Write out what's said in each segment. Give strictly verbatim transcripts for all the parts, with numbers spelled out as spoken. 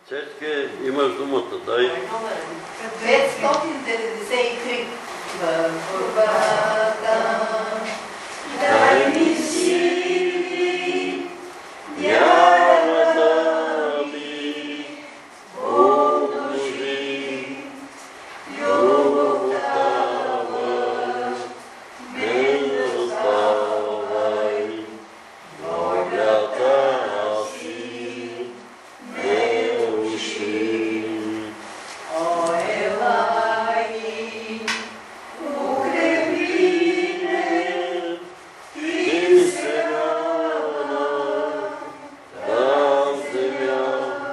Цецке, имаш думата, дай. петстотин деветдесет и три. В борбата дай ми сили, вярата ми умножи, любовта не оставай, волята си не руши. О, елай, укрепи ме, ти сега на земя,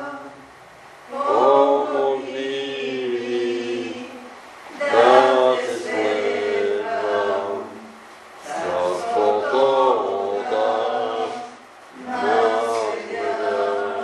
помогни ми да те следвам с свобода на света.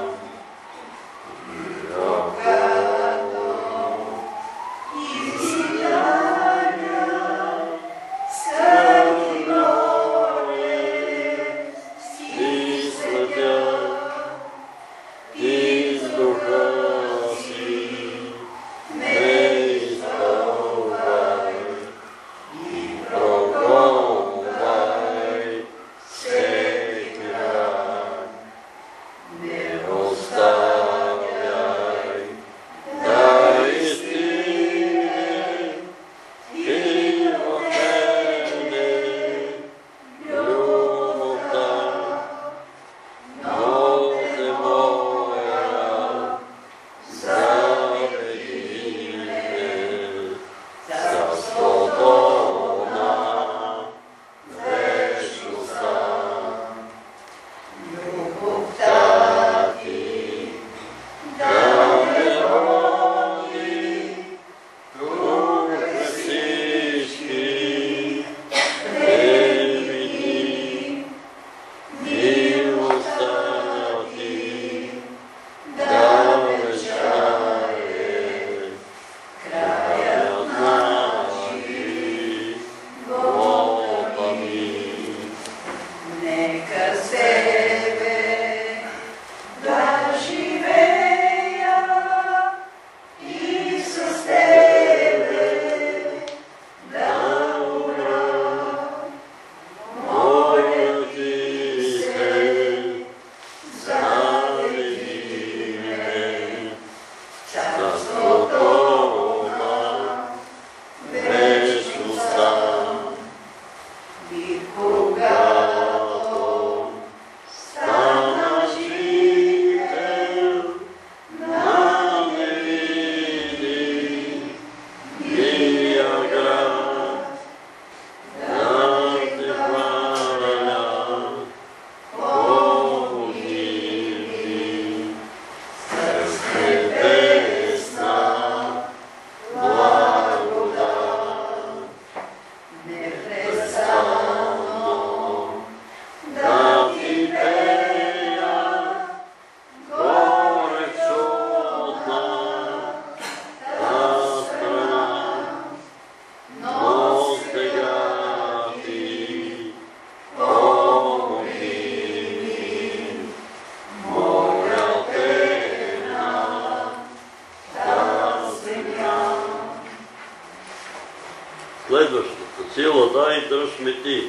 Следващата сила дай дръж ме ти.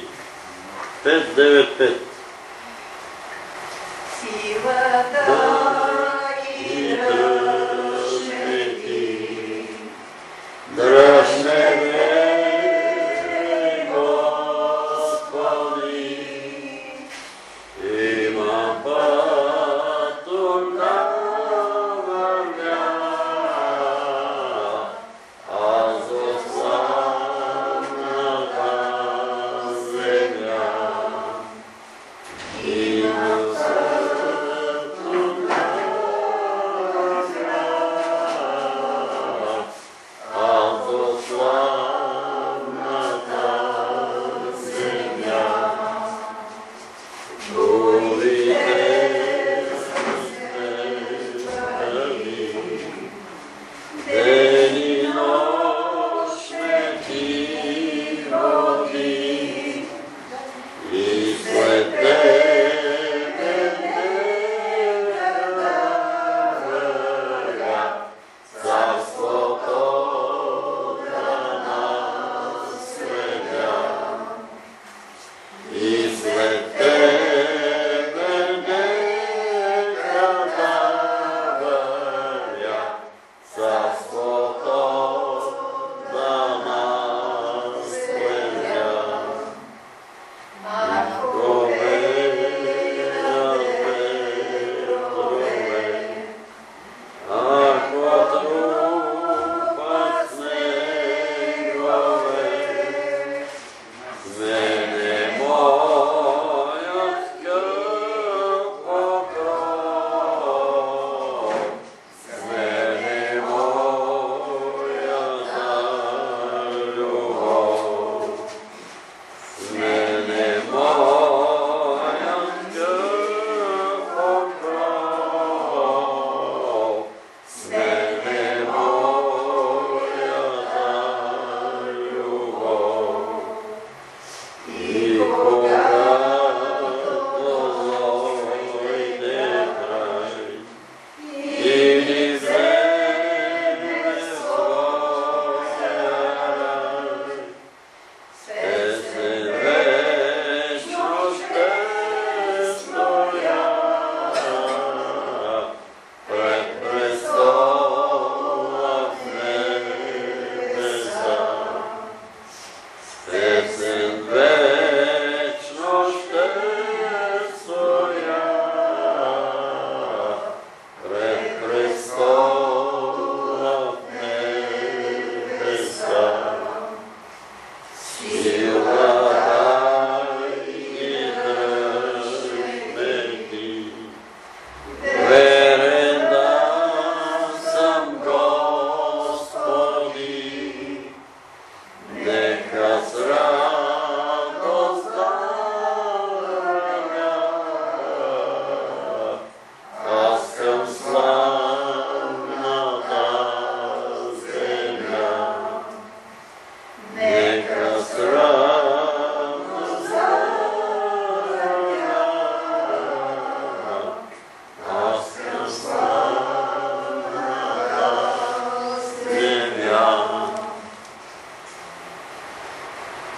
пет девет пет. Сила дай дръж ме ти. Дръж ме, Господи, имам път да вървя, аз в славната земя.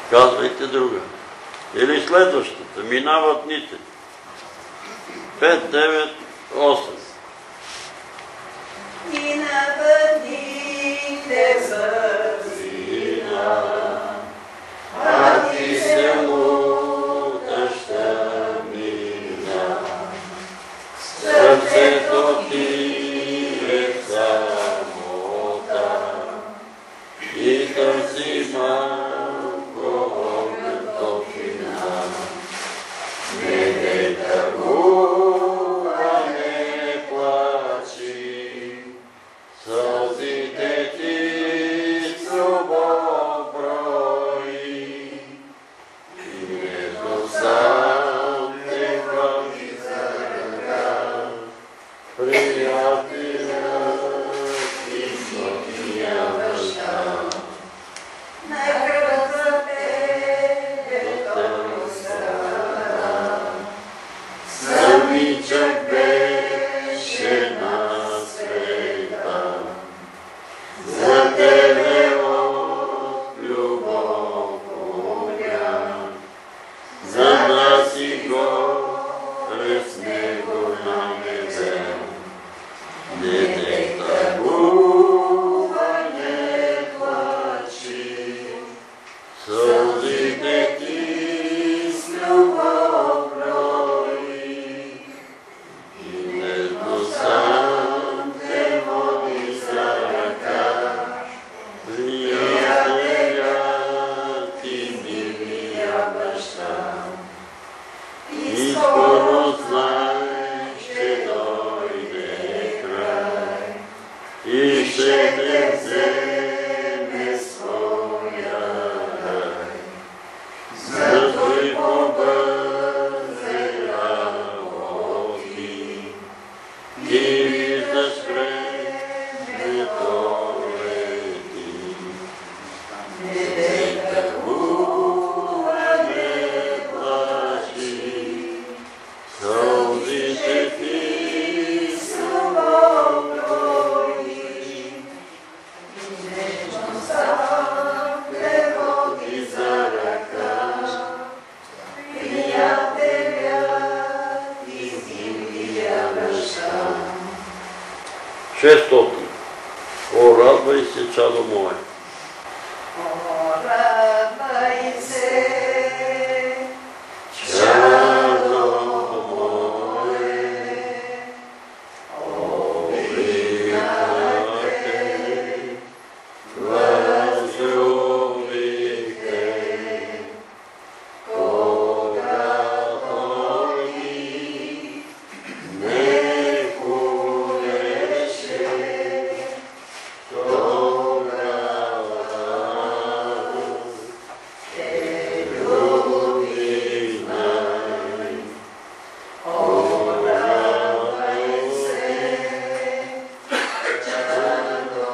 Казвайте друга. Или следващата. Минават дните. пет, девет, осем. Минават дните бързина, А ти се лутаща мина, сърцето ти е самота и търси малко огън топлина. Не дей тъгува, не плачи, сълзите ти с любов брои. И нежно сам те води за ръка, приятелят и сотния баща. на кръв за тебе той страда. Самичък беше на света, за тебе от любов умря, за нас и горе с него на небе. Не те тъгува, не плачи, сълзите ти с любов брои. И нежно сам те води за ръка, приятелят и милия баща. И скоро знай, ще дойде край и ще те вземе своя рай. Зато и побързе работи, ти виждаш времето лети. Не тъгува, не плачи, сълзите ти с любов брои. Нежно сам те води за ръка, приятелят и милия баща. шестстотин. О, радвай се, чадо мое. О, радвай се, Чадо мое, обичах те, възлюбих те, когато ни не хулеше, тогава те любих най. О, радвай се, чадо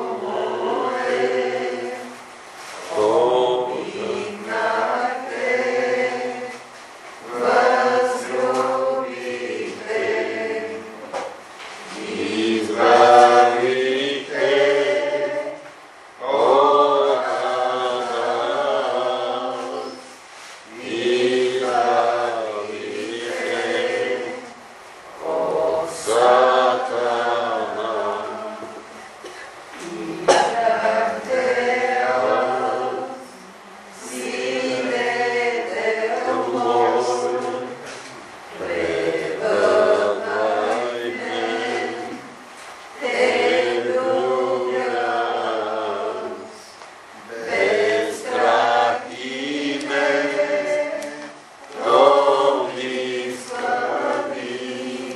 мое, обичах те, възлюбих те, избравих те от Адам, избравих те от Сатана. избрах те аз, свидетел мой, Пребъдвай ме, те любя аз, без страх и ме, помни скърби.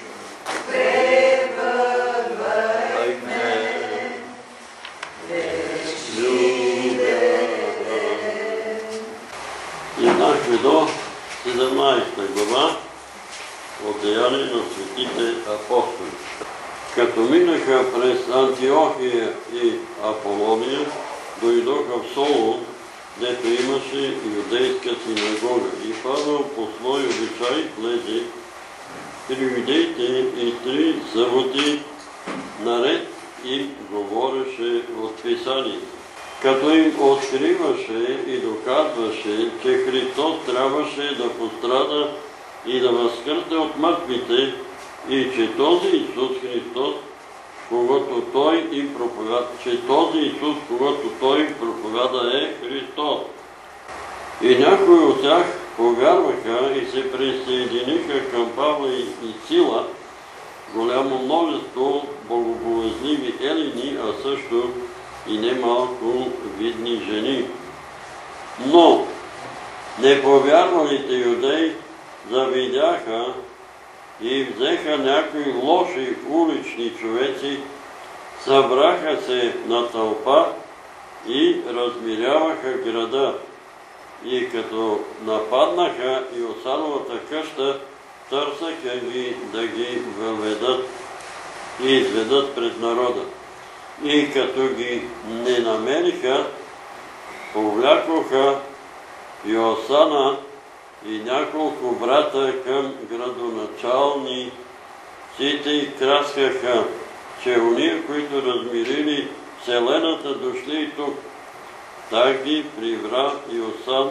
пребъдвай ме, Стигнахме до седемнадесета глава от Деяния на светите апостоли. Като минаха през Антиохия и Аполония, дойдоха в Солун, дето имаше юдейска синагога. И Павел по свой обичай влезе при юдеите и три съботи наред им говореше от Писанието, като им откриваше и доказваше, че Христос трябваше да пострада и да възкръсне от мъртвите и че този Исус Христос, когато той им проповяда, че този Исус, когато той им проповяда, е Христос. И някои от тях повярваха и се присъединиха към Павла и Сила, голямо множество богобоязливи елини, а също и немалко видни жени. Но неповярвалите юдеи завидяха и взеха някои лоши улични човеци, събраха се на тълпа и размиряваха града. И като нападнаха Йосановата къща, търсеха ги да ги въведат и изведат пред народа. И като ги не намериха, повлякоха Йосана и няколко брата към градоначалниците и краскаха, че уния, които размирили вселената, дошли и тук. Так ги прибра Йосан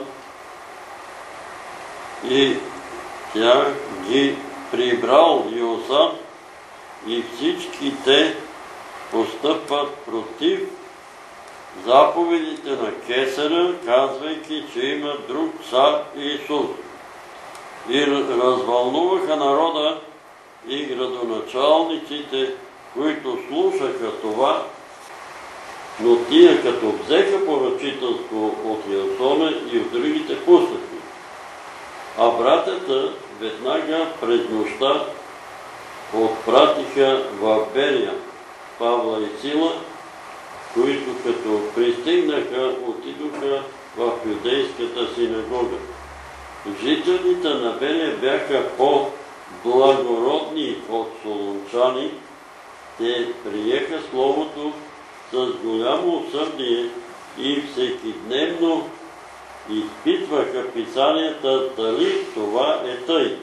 и тя ги прибрал Йосан и всички те постъпват против заповедите на Кесара, казвайки, че има друг цар Исус. И развълнуваха народа и градоначалниците, които слушаха това, но тия като взеха поръчителство от Ясона и от другите пуснаха. А братята веднага през нощта отпратиха в Берия Павла и Сила, които като пристигнаха, отидоха в юдейската синагога. Жителите на Берия бяха по-благородни от солунчани. Те приеха Словото с голямо усърдие и всекидневно изпитваха писанията дали това е тъй.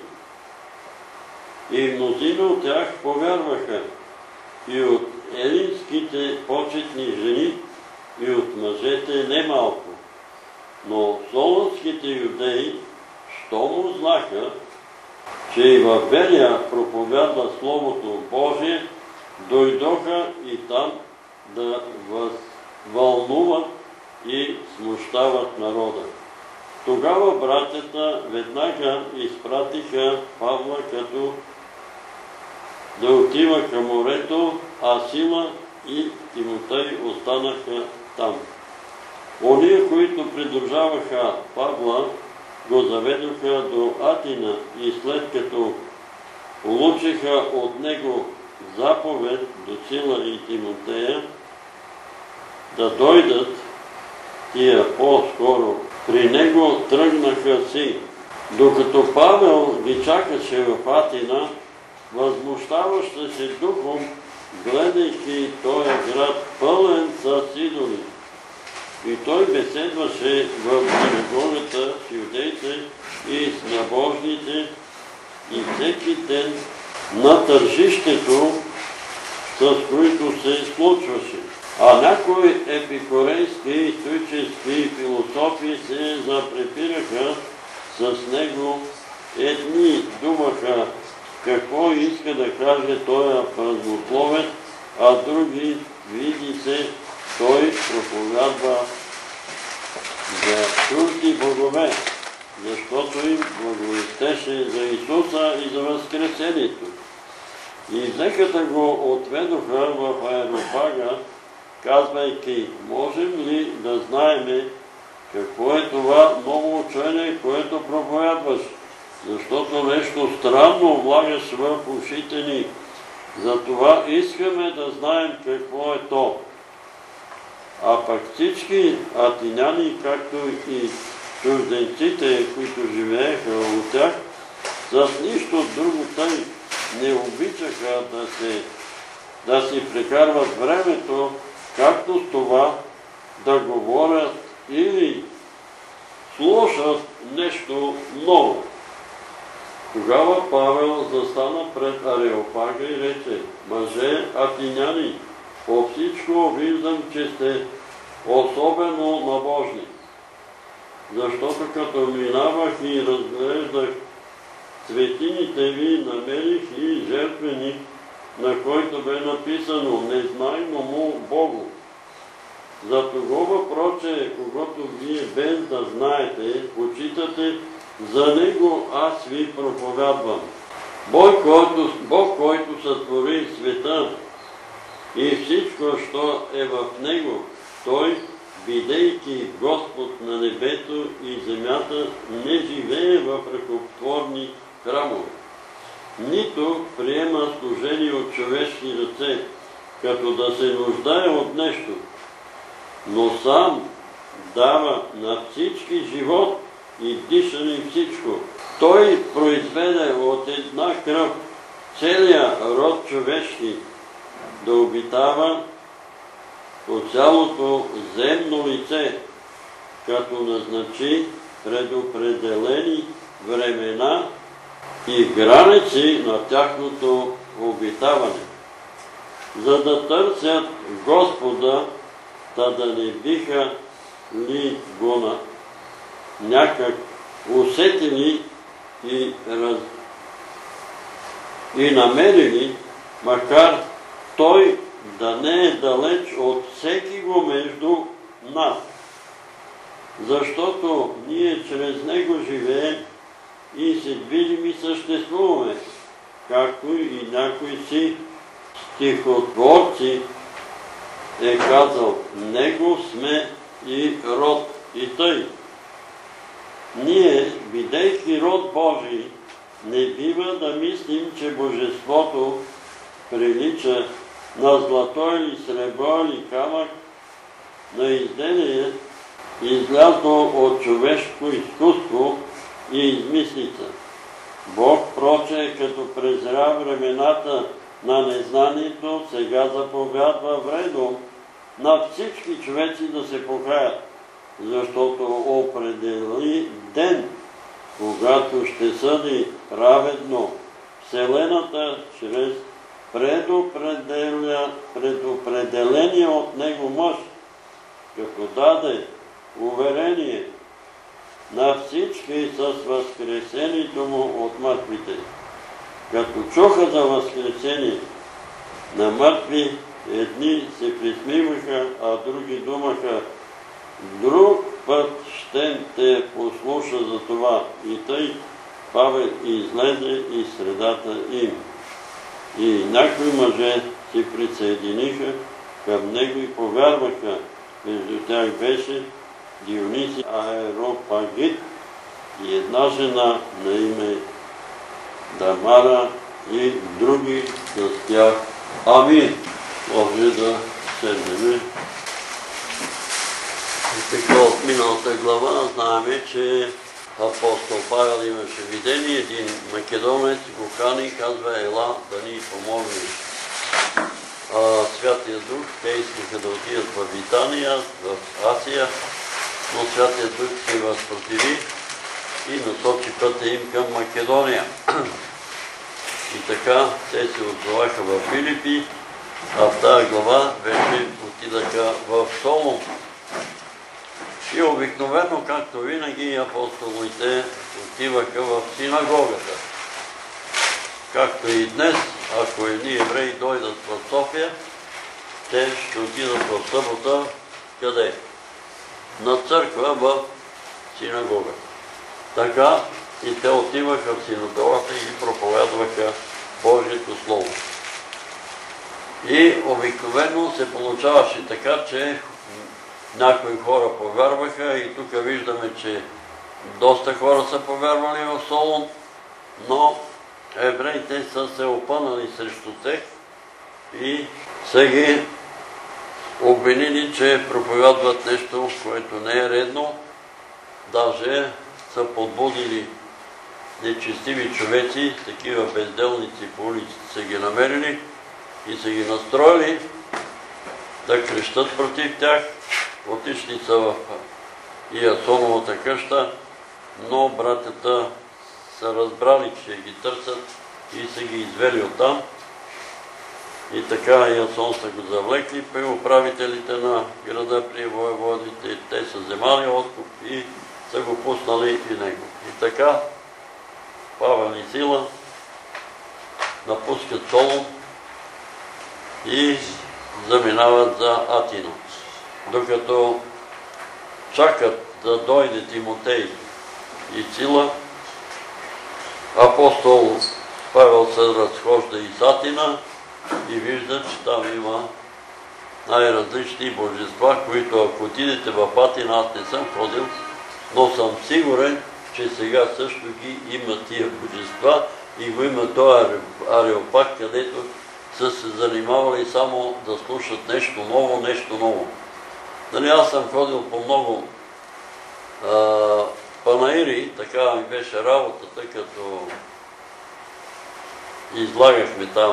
И мнозина от тях повярваха, и от елинските почетни жени, и от мъжете немалко. Но солунските юдеи, щом узнаха, че и в Берия проповядва Словото Божие, дойдоха и там да вълнуват и смущават народа. Тогава братята веднага изпратиха Павла като да отива към морето, а Сила и Тимотей останаха там. Ония, които придружаваха Павла, го заведоха до Атина и след като получиха от него заповед до Сила и Тимотея да дойдат, тия по-скоро при него тръгнаха си. Докато Павел ги чакаше в Атина, възмущаваща се духом, гледайки този град пълен с идоли. И той беседваше в синагогата с юдеите и с набожните и всеки ден на тържището, с които се случваше. А някои епикурейски и стоически философи се запрепираха с него. Едни думаха какво иска да каже този празнословец, а други, види се, той проповядва за чужди богове, защото им благовестеше за Исуса и за възкресението. И взеха да го отведоха в Аеропага, казвайки, можем ли да знаеме какво е това ново учение, което проповядваш? Защото нещо странно влагаш в ушите ни. Затова искаме да знаем какво е то. А пък всички атиняни, както и чужденците, които живееха от тях, с нищо друго тъй не обичаха да, се, да си прекарват времето, както с това да говорят или слушат нещо ново. Тогава Павел застана пред Ареопага и рече, мъже атиняни, по всичко виждам, че сте особено набожни. Защото като минавах и разглеждах светините ви, намерих и жертвеник, на който бе написано незнайному Богу. За тогова проче, когато вие без да знаете, почитате, за него аз ви проповядвам. Бог, който, Бог, който сътвори света и всичко, що е в него, Той, бидейки Господ на небето и земята, не живее в ръкотворни храмове, нито приема служение от човешки ръце, като да се нуждае от нещо, но сам дава на всички живот и дишане всичко. Той произведе от една кръв целия род човешки да обитава по цялото земно лице, като назначи предопределени времена и граници на тяхното обитаване, за да търсят Господа, та да не биха ли го на някак усетили и, раз... и намерили, макар Той да не е далеч от всеки го между нас. Защото ние чрез Него живеем и се движим и съществуваме, както и някой си стихотворци е казал, Него сме и род и тъй. Ние, бидейки род Божий, не бива да мислим, че божеството прилича на злато или сребро или камък, на изделие, излязло от човешко изкуство и измислица. Бог, проче, като презря времената на незнанието, сега заповядва вредно на всички човеци да се покаят, защото определи ден, когато ще съди праведно Вселената чрез предопределения от Него мъж, като даде уверение на всички с възкресението Му от мъртвите. Като чуха за възкресение на мъртви, едни се присмиваха, а други думаха, друг път щем те послуша за това. И тъй Павел излезе из средата им. И някои мъже се присъединиха към него и повярваха. Между тях беше Дионисий Аеропагит и една жена на име Дамара и други с тях. Амин. Може да седнем. И така от миналата глава знаем, че апостол Павел имаше видение, един македонец го кани и казва, ела да ни помогнеш. Святия Дух, те искаха да отидат в Витания, в Асия, но Святия Дух се възпротиви и насочи пътя им към Македония. И така те се отзоваха в Филипи, а в тази глава вече отидаха в Солун. И обикновено, както винаги, апостолите отиваха в синагогата. Както и днес, ако едни евреи дойдат в София, те ще отидат в събота, къде? На църква в синагога. Така и те отиваха в синагогата и проповядваха Божието Слово. И обикновено се получаваше така, че някои хора повярваха и тук виждаме, че доста хора са повярвали в Солун, но евреите са се опънали срещу тях и са ги обвинили, че проповядват нещо, което не е редно. Даже са подбудили нечестиви човеци, такива безделници по улиците са ги намерили и са ги настроили да крещат против тях. Отишли са в Ясоновата къща, но братята са разбрали, че ги търсят и са ги извели оттам. И така Ясон са го завлекли при управителите на града, при воеводите. Те са вземали откуп и са го пуснали и него. И така Павел и Сила напускат Солун и заминават за Атина. Докато чакат да дойде Тимотей и Сила, апостол Павел се разхожда из Атина и вижда, че там има най-различни божества, които ако отидете в Атина, аз не съм ходил, но съм сигурен, че сега също ги има тия божества и го има този Ареопаг, където са се занимавали само да слушат нещо ново, нещо ново. Нали, аз съм ходил по много а, панаири, така ми беше работата, като излагахме там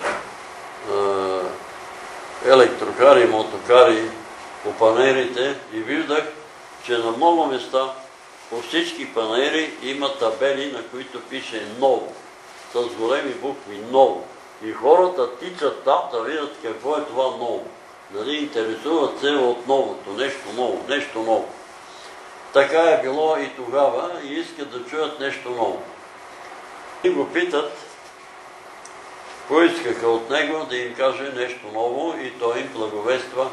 а, електрокари, мотокари по панаирите и виждах, че на много места по всички панаири има табели, на които пише ново, с големи букви ново. И хората тичат там да видят какво е това ново. Дали интересуват се от новото, нещо ново, нещо ново. Така е било и тогава и искат да чуят нещо ново. И го питат, поискаха от него да им каже нещо ново и той им благовества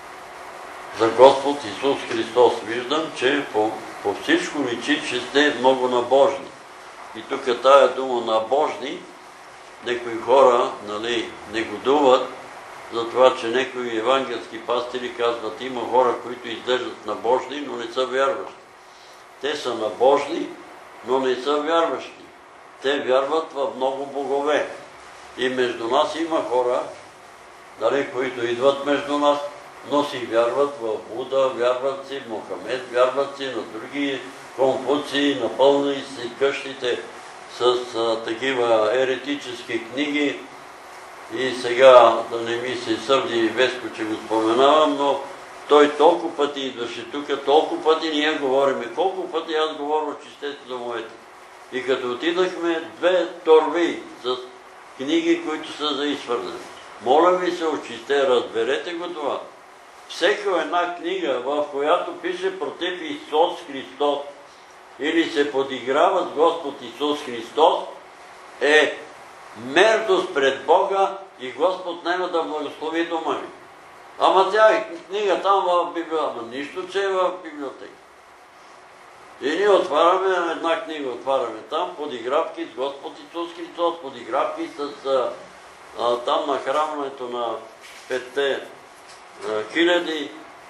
за Господ Исус Христос. Виждам, че по, по всичко личи, че сте много набожни. И тук тая дума набожни, някои хора, нали, негодуват за това, че някои евангелски пастири казват, има хора, които изглеждат набожни, но не са вярващи. Те са набожни, но не са вярващи. Те вярват в много богове. И между нас има хора, нали, които идват между нас, но си вярват в Буда, вярват си в Мохамед, вярват си на други Конфуции, напълни си къщите с а, такива еретически книги. И сега да не ми се сърди Веско, че го споменавам, но той толкова пъти идваше тук, толкова пъти ние говориме, колко пъти аз говоря от чистете домовете. И като отидахме две торби с книги, които са за изхвърляне. Моля ви се, очисте, разберете го това. Всека една книга, в която пише против Исус Христос или се подиграва с Господ Исус Христос, е мерзост пред Бога и Господ няма да благослови дома ви. Ама тя е книга там в Библията, ама нищо, че е в библиотека. И ние отваряме една книга, отваряме там, подигравки с Господ Исус Христос, подигравки с а, а, там нахранването на петте а, хиляди,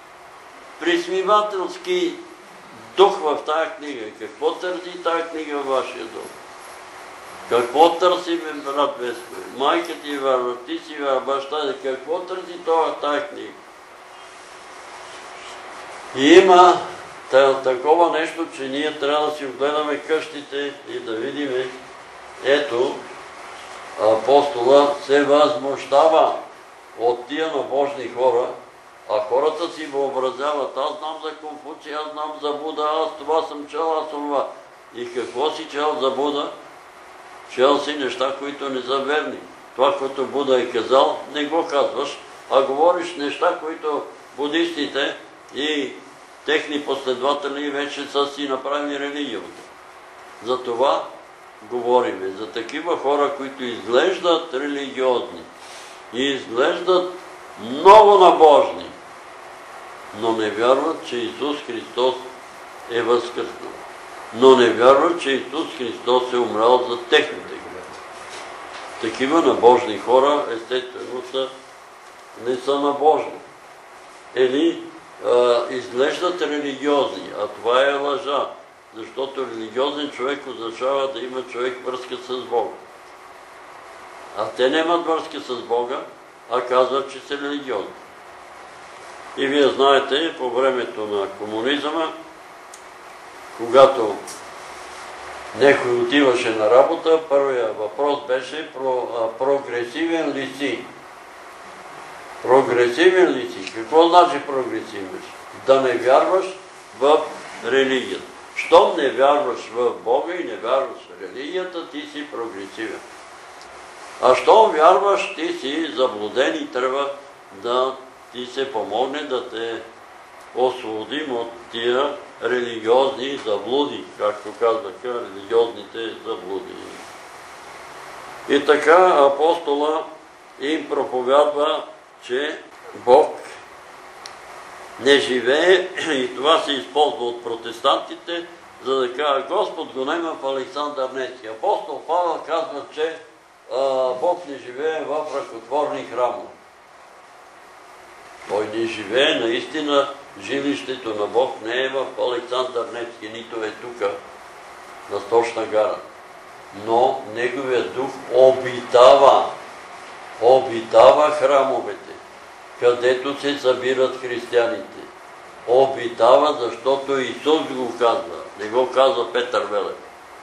присмивателски дух в тая книга. Какво търси тая книга в вашия дом? Какво търси, брат Веско? Майка ти вярва, ти си вярва, баща ти, какво търси това тая книга? И има такова нещо, че ние трябва да си огледаме къщите и да видим, ето, апостола се възмущава от тия набожни хора, а хората си въобразяват, аз знам за Конфуций, аз знам за Буда, аз това съм чел, аз това. И какво си чел за Буда? Чел си неща, които не са верни. Това, което Буда е казал, не го казваш, а говориш неща, които будистите и техни последователи вече са си направили религията. За това говориме. За такива хора, които изглеждат религиозни и изглеждат много набожни, но не вярват, че Исус Христос е възкръснал. Но не вярват, че Исус Христос е умрял за техните грехове. Такива набожни хора, естествено, са, не са набожни. Или а, изглеждат религиозни, а това е лъжа, защото религиозен човек означава да има човек връзка с Бога. А те нямат връзка с Бога, а казват, че са религиозни. И вие знаете, по времето на комунизма, когато някой отиваше на работа, първият въпрос беше про, а, прогресивен ли си? Прогресивен ли си? Какво значи прогресивен? Да не вярваш в религията. Щом не вярваш в Бога и не вярваш в религията, ти си прогресивен. А щом вярваш, ти си заблуден и трябва да ти се помогне да те освободим от тия религиозни заблуди, както казаха, религиозните заблуди. И така апостола им проповядва, че Бог не живее, и това се използва от протестантите, за да кажа, Господ го нема в Александър Невски. Апостол Павел казва, че а, Бог не живее в ръкотворни храмове. Той не живее, наистина жилището на Бог не е в Александър Невски, нито е тук, на Сточна гара. Но Неговият дух обитава, обитава храмовете, където се събират християните. Обитава, защото Исус го казва, не го казва Петър Велев.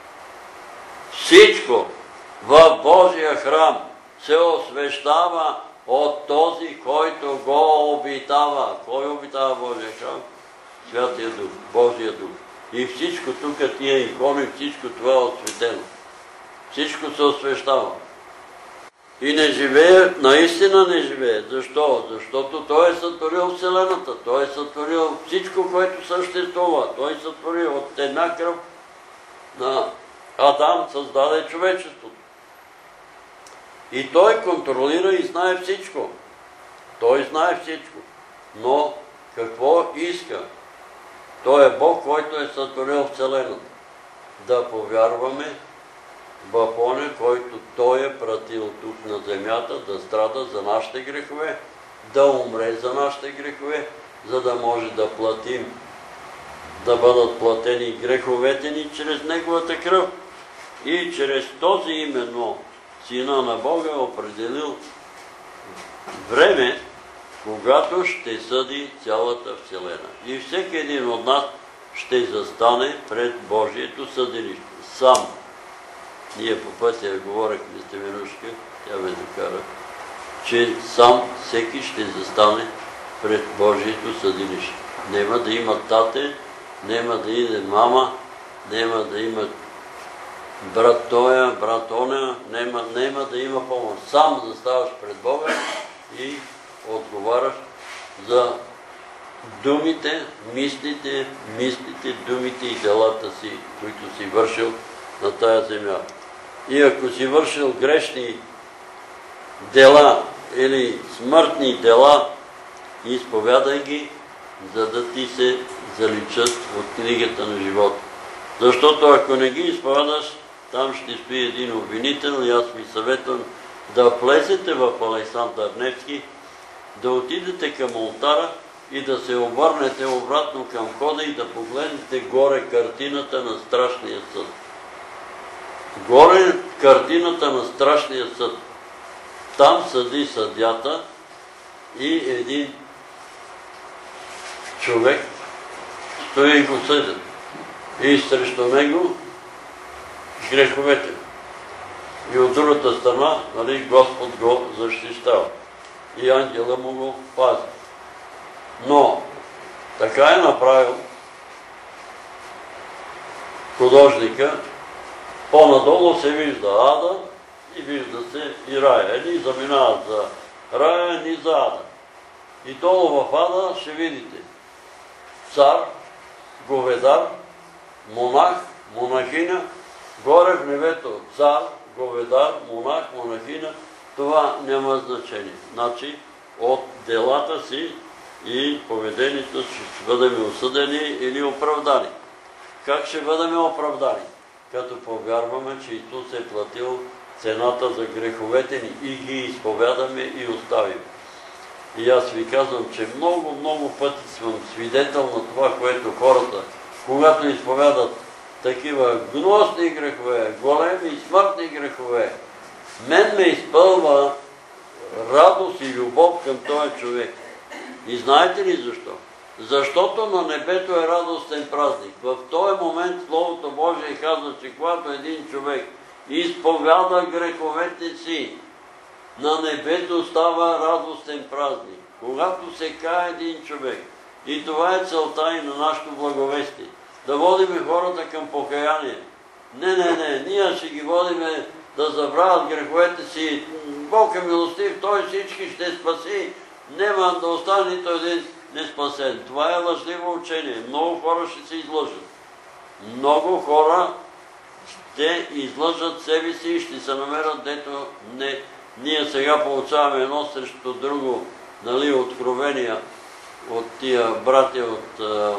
Всичко в Божия храм се освещава от този, който го обитава. Кой обитава Божия храм? Святия Дух, Божия Дух. И всичко тук, тия икони, всичко това е осветено. Всичко се освещава. И не живее, наистина не живее. Защо? Защото Той е сътворил Вселената. Той е сътворил всичко, което съществува. Той е сътворил от една кръв на Адам, създаде човечеството. И Той контролира и знае всичко. Той знае всичко. Но какво иска? Той е Бог, който е сътворил Вселената. Да повярваме в оня, който Той е пратил тук на земята, да страда за нашите грехове, да умре за нашите грехове, за да може да платим, да бъдат платени греховете ни чрез Неговата кръв. И чрез този именно Сина на Бога е определил време, когато ще съди цялата Вселена. И всеки един от нас ще застане пред Божието съдилище. Сам. Ние по пътя говорихме с Темирушка, тя ме докара, че сам всеки ще застане пред Божието съдилище. Нема да има тате, нема да иде мама, нема да има брат тоя, брат оня, нема, нема да има помощ. Сам заставаш пред Бога и отговаряш за думите, мислите, мислите, думите и делата си, които си вършил на тая земя. И ако си вършил грешни дела или смъртни дела, изповядай ги, за да ти се заличат от книгата на живота. Защото ако не ги изповядаш, там ще стои един обвинител и аз ви съветвам да влезете в Александър Невски, да отидете към олтара и да се обърнете обратно към входа и да погледнете горе картината на страшния съд. Горе картината на страшния съд. Там съди съдята и един човек стои и го съдят. И срещу него греховете. И от другата страна, нали, Господ го защищава. И ангела му го пази. Но така е направил художника. По-надолу се вижда ада и вижда се и рая. Едни заминават за рая, едни за ада. И долу в ада ще видите цар, говедар, монах, монахиня, горе в небето цар, говедар, монах, монахиня, това няма значение. Значи от делата си и поведението ще бъдем осъдени или оправдани. Как ще бъдем оправдани? Като повярваме, че Исус е платил цената за греховете ни и ги изповядаме и оставим. И аз ви казвам, че много, много пъти съм свидетел на това, което хората, когато изповядат такива гносни грехове, големи и смъртни грехове, мен ме изпълва радост и любов към този човек. И знаете ли защо? Защото на небето е радостен празник. В този момент Словото Божие казва, че когато един човек изповяда греховете си, на небето става радостен празник. Когато се кае един човек. И това е целта и на нашето благовестие. Да водиме хората към покаяние. Не, не, не, ние ще ги водиме да забравят греховете си. Бог е милостив, Той всички ще спаси. Нема да остане нито един неспасен. Това е лъжливо учение. Много хора ще се излъжат. Много хора ще излъжат себе си и ще се намерят, дето не. Ние сега получаваме едно срещу друго, нали, откровения от тия братя от а,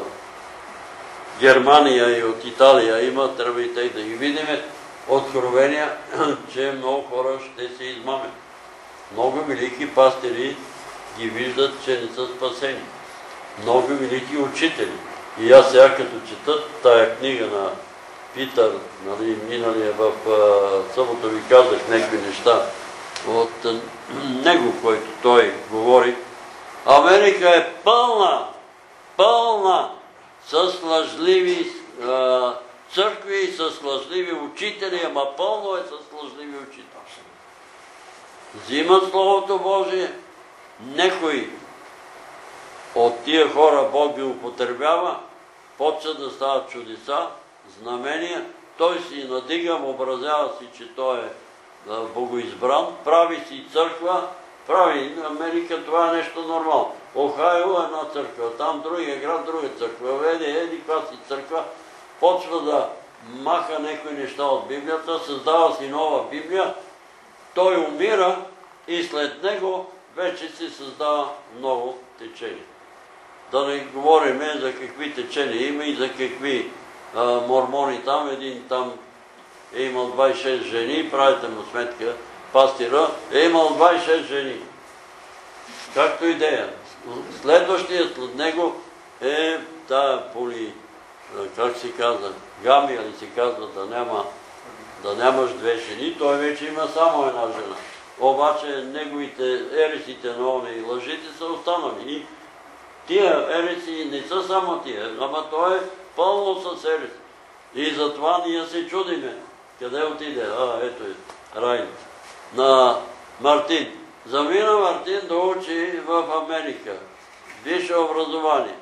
Германия и от Италия. Има, трябва и тъй да ги видим. Откровения, че много хора ще се измамят. Много велики пастири ги виждат, че не са спасени. Много велики учители. И аз сега като чета тая книга на Питър, нали, миналия в събота ви казах някакви неща от него, който той говори. Америка е пълна, пълна с лъжливи а, църкви, с лъжливи учители, ама пълно е с лъжливи учители. Взимат Словото Божие, некои от тия хора Бог ги употребява, почва да стават чудеса, знамения, той си надига, образява си, че той е богоизбран, прави си църква, прави Америка, това е нещо нормално. Охайо е една църква, там другия град, друга църква, веде, еди, каква си църква, почва да маха някои неща от Библията, създава си нова Библия, той умира и след него вече се създава ново течение. Да не говорим за какви течения има и за какви а, мормони там. Един там е имал двайсет и шест жени, правите му сметка, пастира е имал двайсет и шест жени. Както идея. Следващият след него е тая поли, как се казва, гамия ли се казва, да, няма, да нямаш две жени, той вече има само една жена. Обаче неговите ересите на он и лъжите са останали. И тия ереси не са само тия, ама той е пълно с ереси. И затова ние се чудиме. Къде отиде? А, ето е, Райн. На Мартин. Замина Мартин да учи в Америка. Висше образование.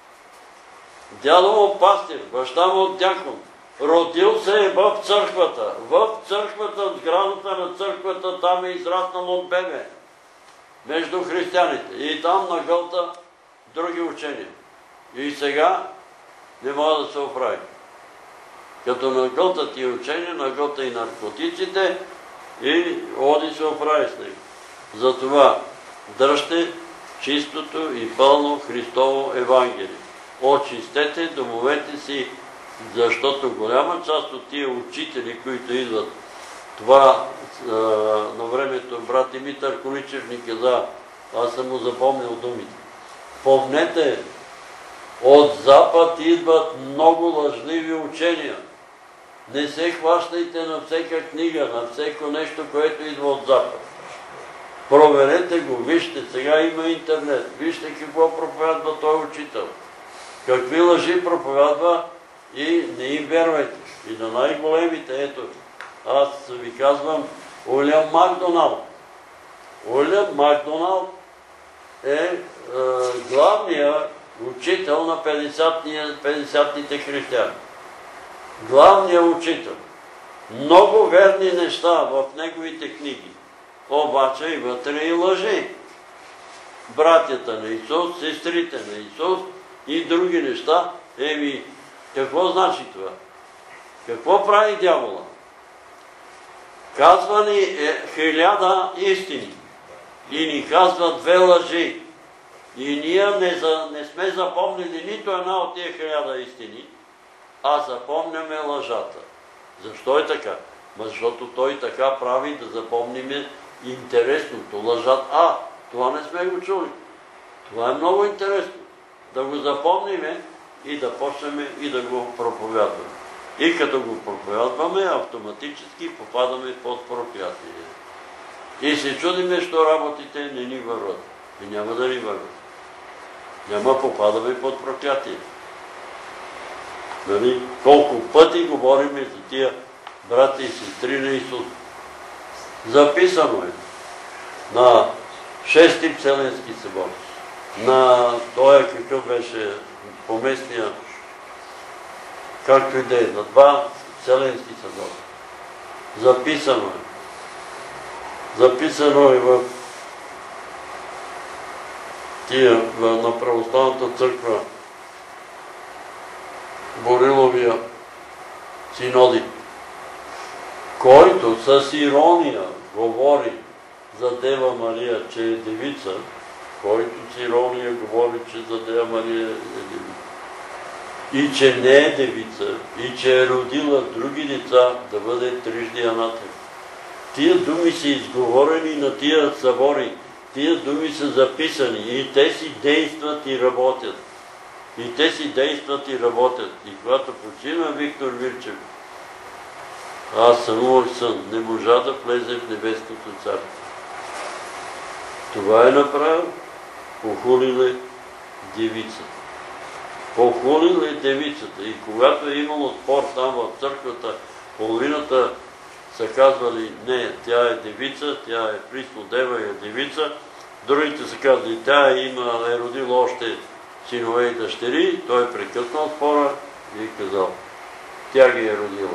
Дядо му пастир, баща му дякон. Родил се е в църквата. В църквата, в сградата на църквата, там е израснал от бебе. Между християните. И там нагълта други учения. И сега не може да се оправи. Като нагълта тия учения, нагълта и наркотиците и оди се оправи с него. Затова дръжте чистото и пълно Христово Евангелие. Очистете домовете си, защото голяма част от тия учители, които идват, това а, на времето брат Димитър Количев ни каза, аз съм му запомнил думите. Помнете, от Запад идват много лъжливи учения. Не се хващайте на всяка книга, на всеко нещо, което идва от Запад. Проверете го, вижте, сега има интернет, вижте какво проповядва той учител. Какви лъжи проповядва и не им вярвайте. И на най-големите, ето, аз ви казвам, Уилям Макдоналд. Уилям Макдоналд е, е главният учител на петдесетните християни. Главният учител. Много верни неща в неговите книги. Обаче и вътре и лъжи. Братята на Исус, сестрите на Исус и други неща. Еми, какво значи това? Какво прави дявола? Казва ни е, хиляда истини и ни казва две лъжи. И ние не, за, не сме запомнили нито една от тия хиляда истини, а запомняме лъжата. Защо е така? Защото той така прави да запомниме интересното. Лъжат. А, това не сме го чули. Това е много интересно. Да го запомниме и да почнем и да го проповядваме. И като го проповядваме, автоматически попадаме под проклятие. И се чудиме, що работите не ни върват. И няма да ни върват. Няма попадаме под проклятие. Нали? Колко пъти говорим за тия брати и сестри на Исус. Записано е на шести Вселенски събор, на той какъв беше поместния, както и да е, на два Вселенски събора. Записано е. Записано е в тия на православната църква Бориловия синоди, който с ирония говори за Дева Мария, че е девица, който с ирония говори, че за Дева Мария е девица, и че не е девица, и че е родила други деца, да бъде трижди анатем. Тия думи са изговорени на тия събори, тия думи са записани и те си действат и работят. И те си действат и работят. И когато почина Виктор Вирчев, аз сънувах сън, не можа да влезе в небесното царство. Това е направил, похулил е девицата. Похулил е девицата. И когато е имало спор там в църквата, половината са казвали, не, тя е девица, тя е Христодева и е девица. Другите са казали, тя има, е родила още синове и дъщери. Той е прекъснал спора и е казал, тя ги е родила.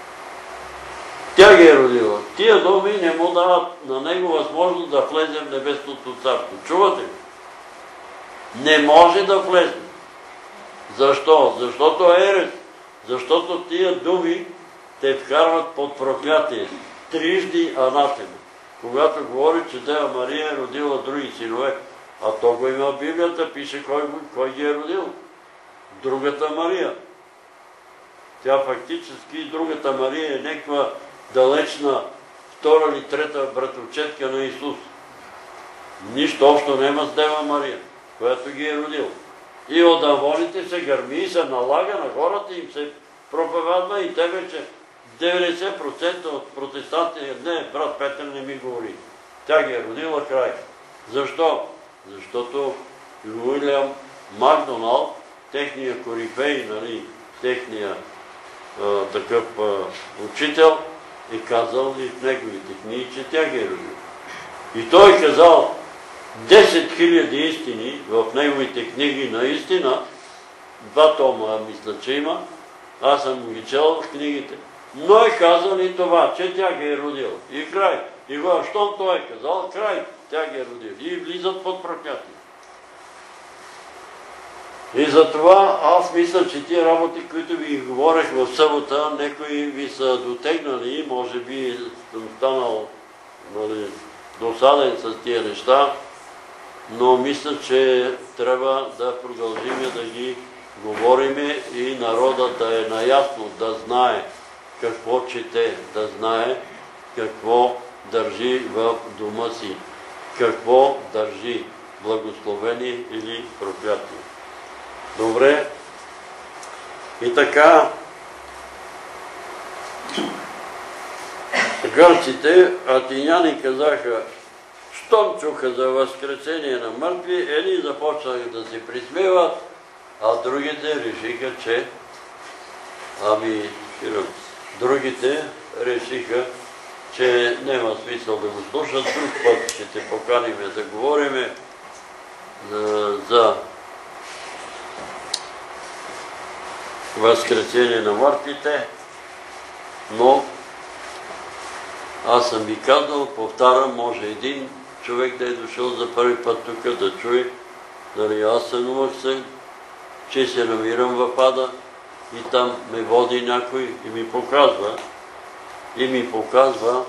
Тя ги е родила. Тия думи не му дават на него възможност да влезе в небесното царство. Чувате ли? Не може да влезе. Защо? Защото е ерес. Защото тия думи те вкарват под проклятие. Трижди анатема. Когато говори, че Дева Мария е родила други синове, а то го има в Библията, пише кой, кой ги е родил. Другата Мария. Тя фактически, другата Мария е някаква далечна втора или трета братовчетка на Исус. Нищо общо няма с Дева Мария, която ги е родила. И от авоните се гърми и се налага на хората, им се проповядва и те вече деветдесет процента от протестантите, не, брат Петър не ми говори. Тя ги е родила край. Защо? Защото Уилям Макдоналд, техния корифей, нали, техния а, такъв а, учител, е казал и в неговите книги, че тя ги е родила. И той е казал десет хиляди истини в неговите книги наистина, два тома мисля, че има, аз съм ги чел в книгите, но е казал и това, че тя ги е родила. И край. И го, щом той е казал, край, тя ги е родила. И влизат под проклятие. И затова аз мисля, че тия работи, които ви говорех в събота, некои ви са дотегнали, може би съм станал, нали, досаден с тия неща, но мисля, че трябва да продължим да ги говориме и народът да е наясно, да знае какво чете, да знае какво държи в дома си, какво държи, благословение или проклятие. Добре. И така, гърците, атиняни казаха, щом чуха за възкресение на мъртви, едни започнаха да се присмиват, а другите решиха, че ами, другите решиха, че няма смисъл да го слушат. Друг път ще те поканим да говорим за, за възкресение на мъртвите, но аз съм ви казал, повтарям, може един човек да е дошъл за първи път тук да чуе, дали аз сънувах се, че се намирам в ада и там ме води някой и ми показва, и ми показва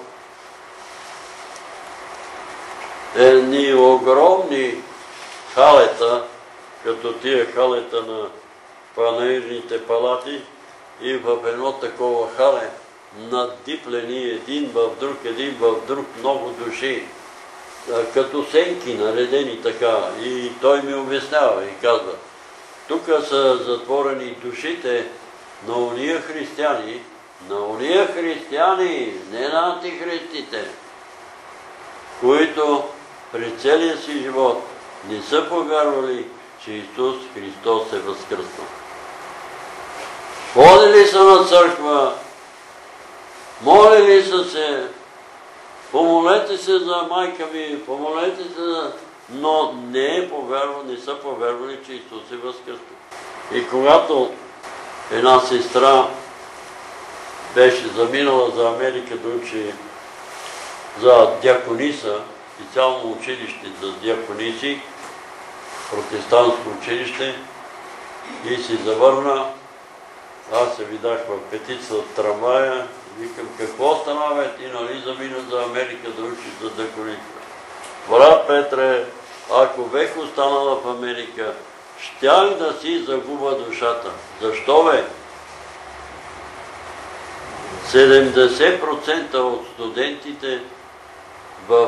едни огромни халета, като тия халета на панаирните палати, и в едно такова хале надиплени един в друг, един в друг, много души, като сенки наредени така. И той ми обяснява и казва, тук са затворени душите на ония християни, на ония християни, не на антихристите, които през целия си живот не са повярвали, че Исус Христос е възкръснал. Ходили са на църква, молили са се, помолете се за майка ми, помолете се за... но не е повярвал, не са повярвали, че Исус е възкръснал. И когато една сестра беше заминала за Америка да учи за дякониса, специално училище за дякониси, протестантско училище, и се завърна. Аз се видях в петица от трамвая, викам, какво стана, бе, ти нали замина за Америка да учиш за дякониса? Брат Петре, ако бех останала в Америка, щях да си загуба душата. Защо, бе? седемдесет процента от студентите в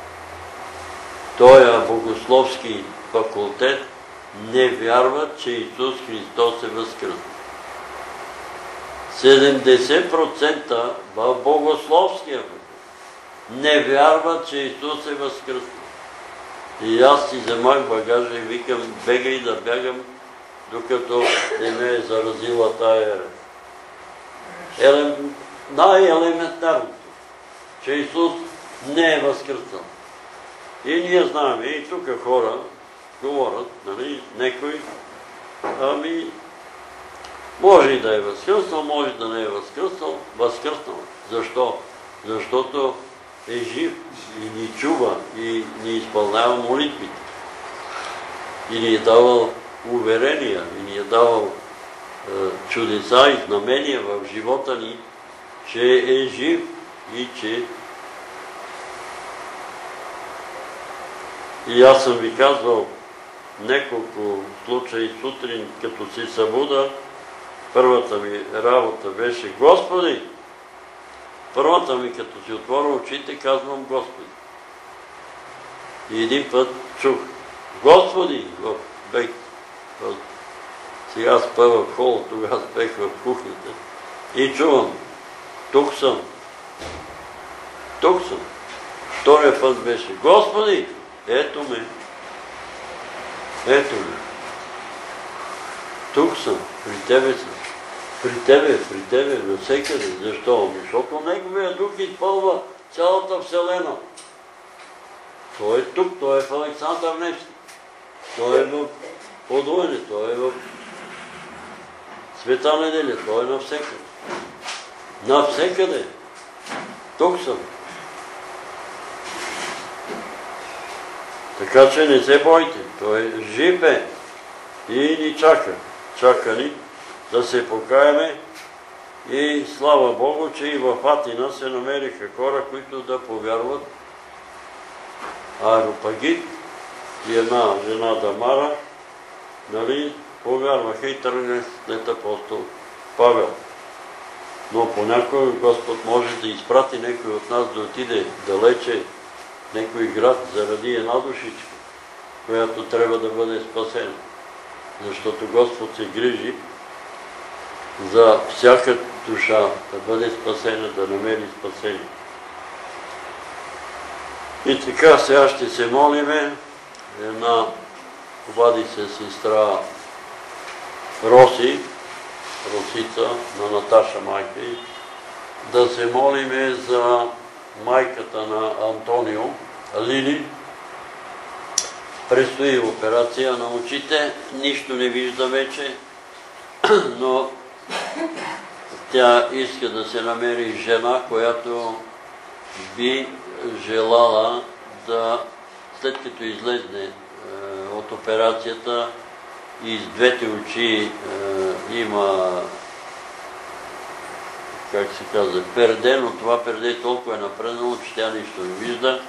този богословски факултет не вярват, че Исус Христос е възкръснал. седемдесет процента в богословския факултет не вярват, че Исус е възкръснал. И аз си вземах багажа и викам, бегай да бягам, докато не ме е заразила тая ера. Елем... най-елементарното, че Исус не е възкръснал. И ние знаем, и тук хора говорят, нали, некои, ами, може и да е възкръснал, може да не е възкръснал, възкръснал. Защо? Защото е жив и ни чува и ни изпълнява молитвите. И ни е давал уверения, и ни е давал е, чудеса и знамения в живота ни, че е жив и че... И аз съм ви казвал няколко случаи сутрин, като си събуда, първата ми работа беше Господи. Първата ми, като си отворя очите, казвам Господи. И един път чух Господи, в бех, в... сега спа в хола, тогава бех в кухнята. И чувам, тук съм, тук съм. Втория път беше Господи, ето ме, ето ме. Тук съм, при Тебе съм. При Тебе, при Тебе, навсекъде. Защо? Защото Неговия дух изпълва цялата Вселена. Той е тук, той е в Александър Невски. Той е в Подуене, той е в Света неделя, той е навсекъде. Навсекъде. Тук съм. Така че не се бойте. Той жив е и ни чака. Чака ни да се покаяме и слава Богу, че и в Атина се намериха хора, които да повярват. Аропагит и една жена Дамара, нали, повярваха и тръгнаха след апостол Павел. Но понякога Господ може да изпрати някой от нас да отиде далече в някой град заради една душичка, която трябва да бъде спасена. Защото Господ се грижи за всяка душа да бъде спасена, да намери спасение. И така сега ще се молиме. Една обади се сестра Роси, Росица на Наташа майка й, да се молиме за майката на Антонио, Лили. Предстои операция на очите, нищо не вижда вече, но тя иска да се намери жена, която би желала да, след като излезне е, от операцията и с двете очи е, има, как се казва, перде, но това перде толкова е напреднало, че тя нищо не вижда.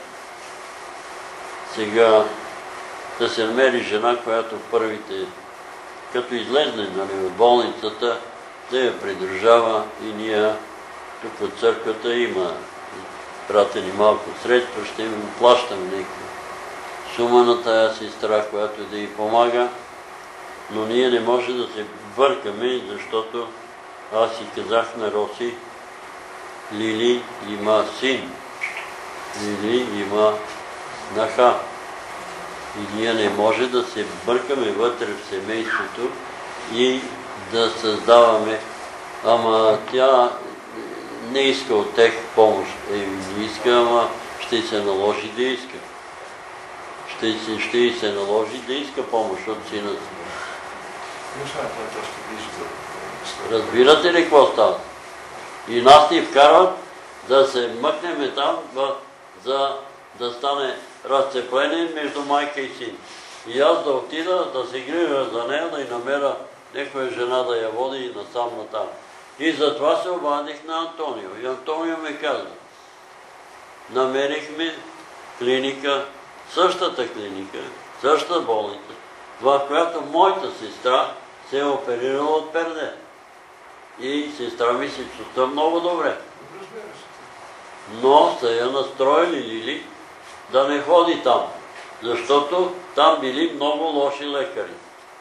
Сега да се намери жена, която в първите, като излезне, нали, от болницата, да я придружава и ние тук от църквата има пратени малко средства, ще им плащаме някаква сума на тая сестра, която да й помага, но ние не може да се бъркаме, защото аз си казах на Роси, Лили има син, Лили има снаха. И ние не може да се бъркаме вътре в семейството и да създаваме. Ама тя не иска от тех помощ. Еми не иска, ама ще се наложи да иска. Ще, се, ще и се наложи да иска помощ от сина си. Не знае, той ще вижда. Разбирате ли какво става? И нас ни вкарват да се мъкнем там, за да стане разцепление между майка и син. И аз да отида, да се грижа за нея, да й намеря някоя жена да я води насам натам. И затова се обадих на Антонио. И Антонио ми каза, намерихме клиника, същата клиника, същата болница, в която моята сестра се е оперирала от перде. И сестра ми се чувства много добре. Но са я настроили Лили да не ходи там, защото там били много лоши лекари.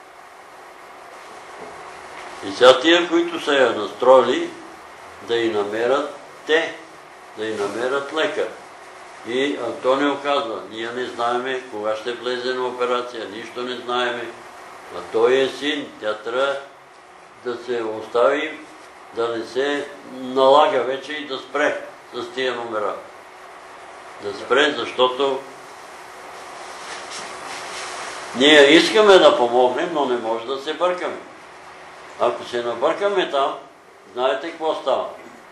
И сега тия, които са я настроили, да й намерят те, да й намерят лекар. И Антонио казва, ние не знаеме кога ще влезе на операция, нищо не знаеме. А той е син, тя трябва да се остави, да не се налага вече и да спре с тия номера. Да спре, защото ние искаме да помогнем, но не може да се бъркаме. Ако се набъркаме там, знаете какво става?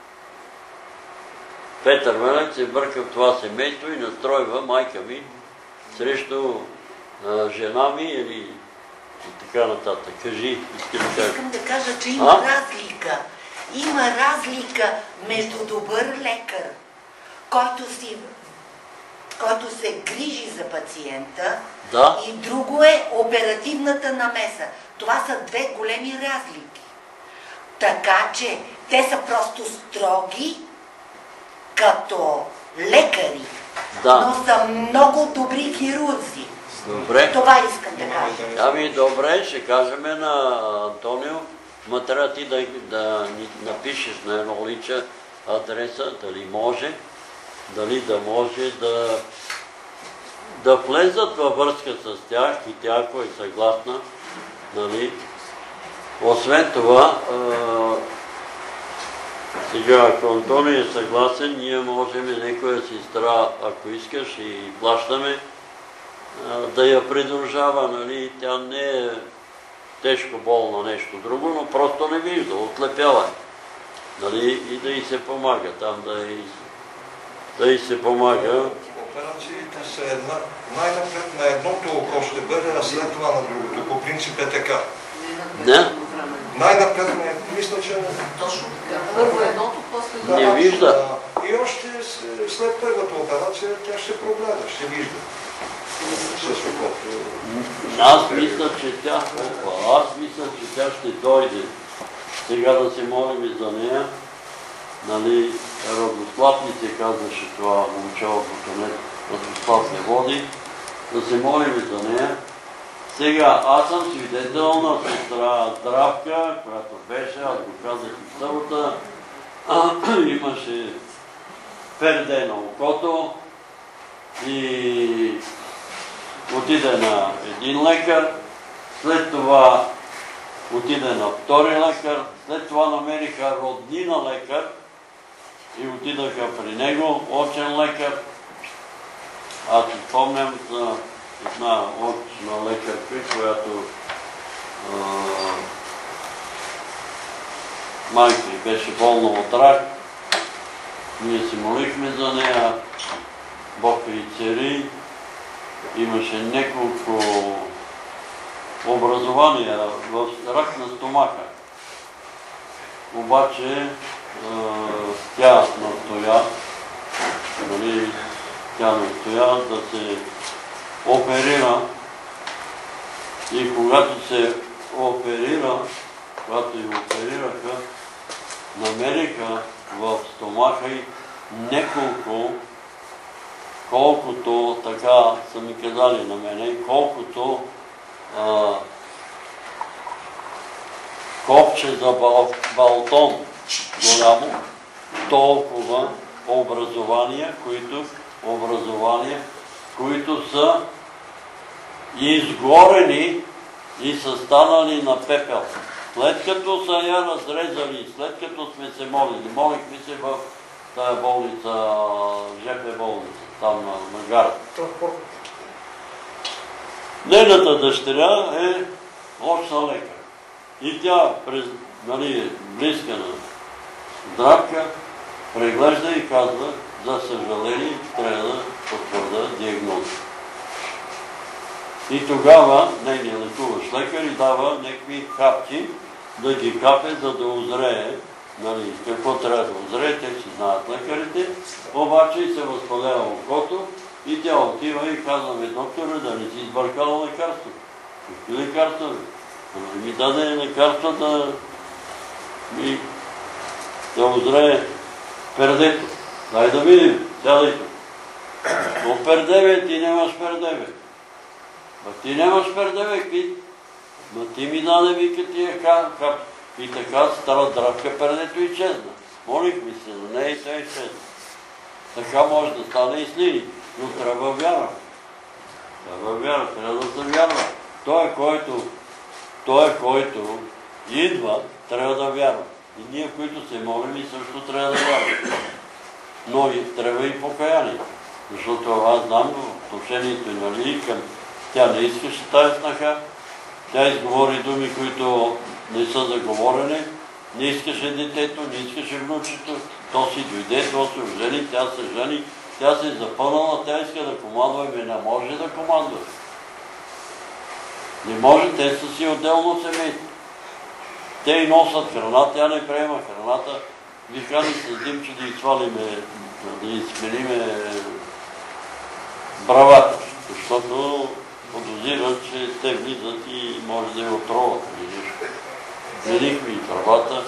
Петър Велек се бърка в това семейство и настройва майка ми срещу а, жена ми или и така нататък. Кажи, искам да кажа. Искам да кажа, че има а? разлика. Има разлика между добър лекар, който, си, който се грижи за пациента, да. И друго е оперативната намеса. Това са две големи разлики. Така че те са просто строги като лекари, да. Но са много добри хирурзи. Добре. Това искам да кажа. Ами добре, ще кажем на Антонио, ма трябва ти да, да ни напишеш на едно личе адреса, дали може, дали да може да, да влезат във връзка с тях и тя, ако е съгласна, нали. Освен това, а, сега, ако Антонио е съгласен, ние можем някоя сестра, ако искаш и плащаме, да я придружава, нали, тя не е тежко болна, нещо друго, но просто не вижда, отлепява, нали, и да й се помага там, да й, да й се помага. Операциите са една, най-напред на едното око ще бъде, а след това на другото, по принцип е така. Не? Най-напред не, мисля, че... Точно така. Първо едното, после Да, не вижда. И още след първата операция тя ще прогледа, ще вижда. Аз мисля, че тя, опа, аз мисля, че тя ще дойде. Сега да се молим за нея. Нали, Радослав ни се казваше това момче от Ботанет, Радослав не води. Да се молим за нея. Сега, аз съм свидетел на сестра Здравка, която беше, аз го казах и в събота. Имаше перде на окото и отиде на един лекар, след това отиде на втори лекар, след това намериха роднина лекар и отидаха при него, очен лекар. Аз си спомням за една очна лекарка, която а, майка й беше болна от рак. Ние си молихме за нея, Бог й цари. Имаше няколко образования в рак на стомаха. Обаче тя настоя, нали, тя настоя да се оперира и когато се оперира, когато я оперираха, намериха в стомаха й няколко, колкото, така са ми казали на мене, колкото а, копче за бал, балтон голямо, толкова образования, които, образования, които са изгорени и са станали на пепел. След като са я разрезали, след като сме се молили, молихме се в тая болница, ЖП болница, там на, на гарата. Нейната дъщеря е очна лекар. И тя, през, нали, близка на Здравка преглежда и казва, за съжаление, трябва да потвърда диагноза. И тогава нейният лекуващ лекар и дава някакви хапки да ги капе, за да озрее. Нали, какво трябва да озрее, те си знаят лекарите, обаче и се възпалява окото и тя отива и казва ми, доктора, да не си избъркала лекарство. Какви лекарства? Да ми даде лекарство да ми да озрее пердето. Дай да видим, сядай тук. Но пердеве, ти нямаш пердеве. Ма ти нямаш пердеве, какви? Ма ти ми даде, вика, тия кап. И така стара дръпка пердето и чезна. Молихме се за нея и тя изчезна. Така може да стане и с Лили, но трябва вяра. Трябва вяра, трябва да се вярва. Той, който, той, който идва, трябва да вярва. И ние, които се молим, и също трябва да вярваме. Но и трябва и покаяние. Защото аз знам в отношението на Лили към тя не искаше тая снаха. Тя изговори думи, които не са заговорени. Не искаше детето, не искаше внучето. То си дойде, то се ожени, тя се жени. Тя се е запълнала, тя иска да командва, и не може да командва. Не може, те са си отделно семейство. Те и носят храна, тя не приема храната. Вихани с Димче да изсвалиме, да изсмениме бравата, защото подозират, че те влизат и може да я отроват или нещо. Сменихме и бравата.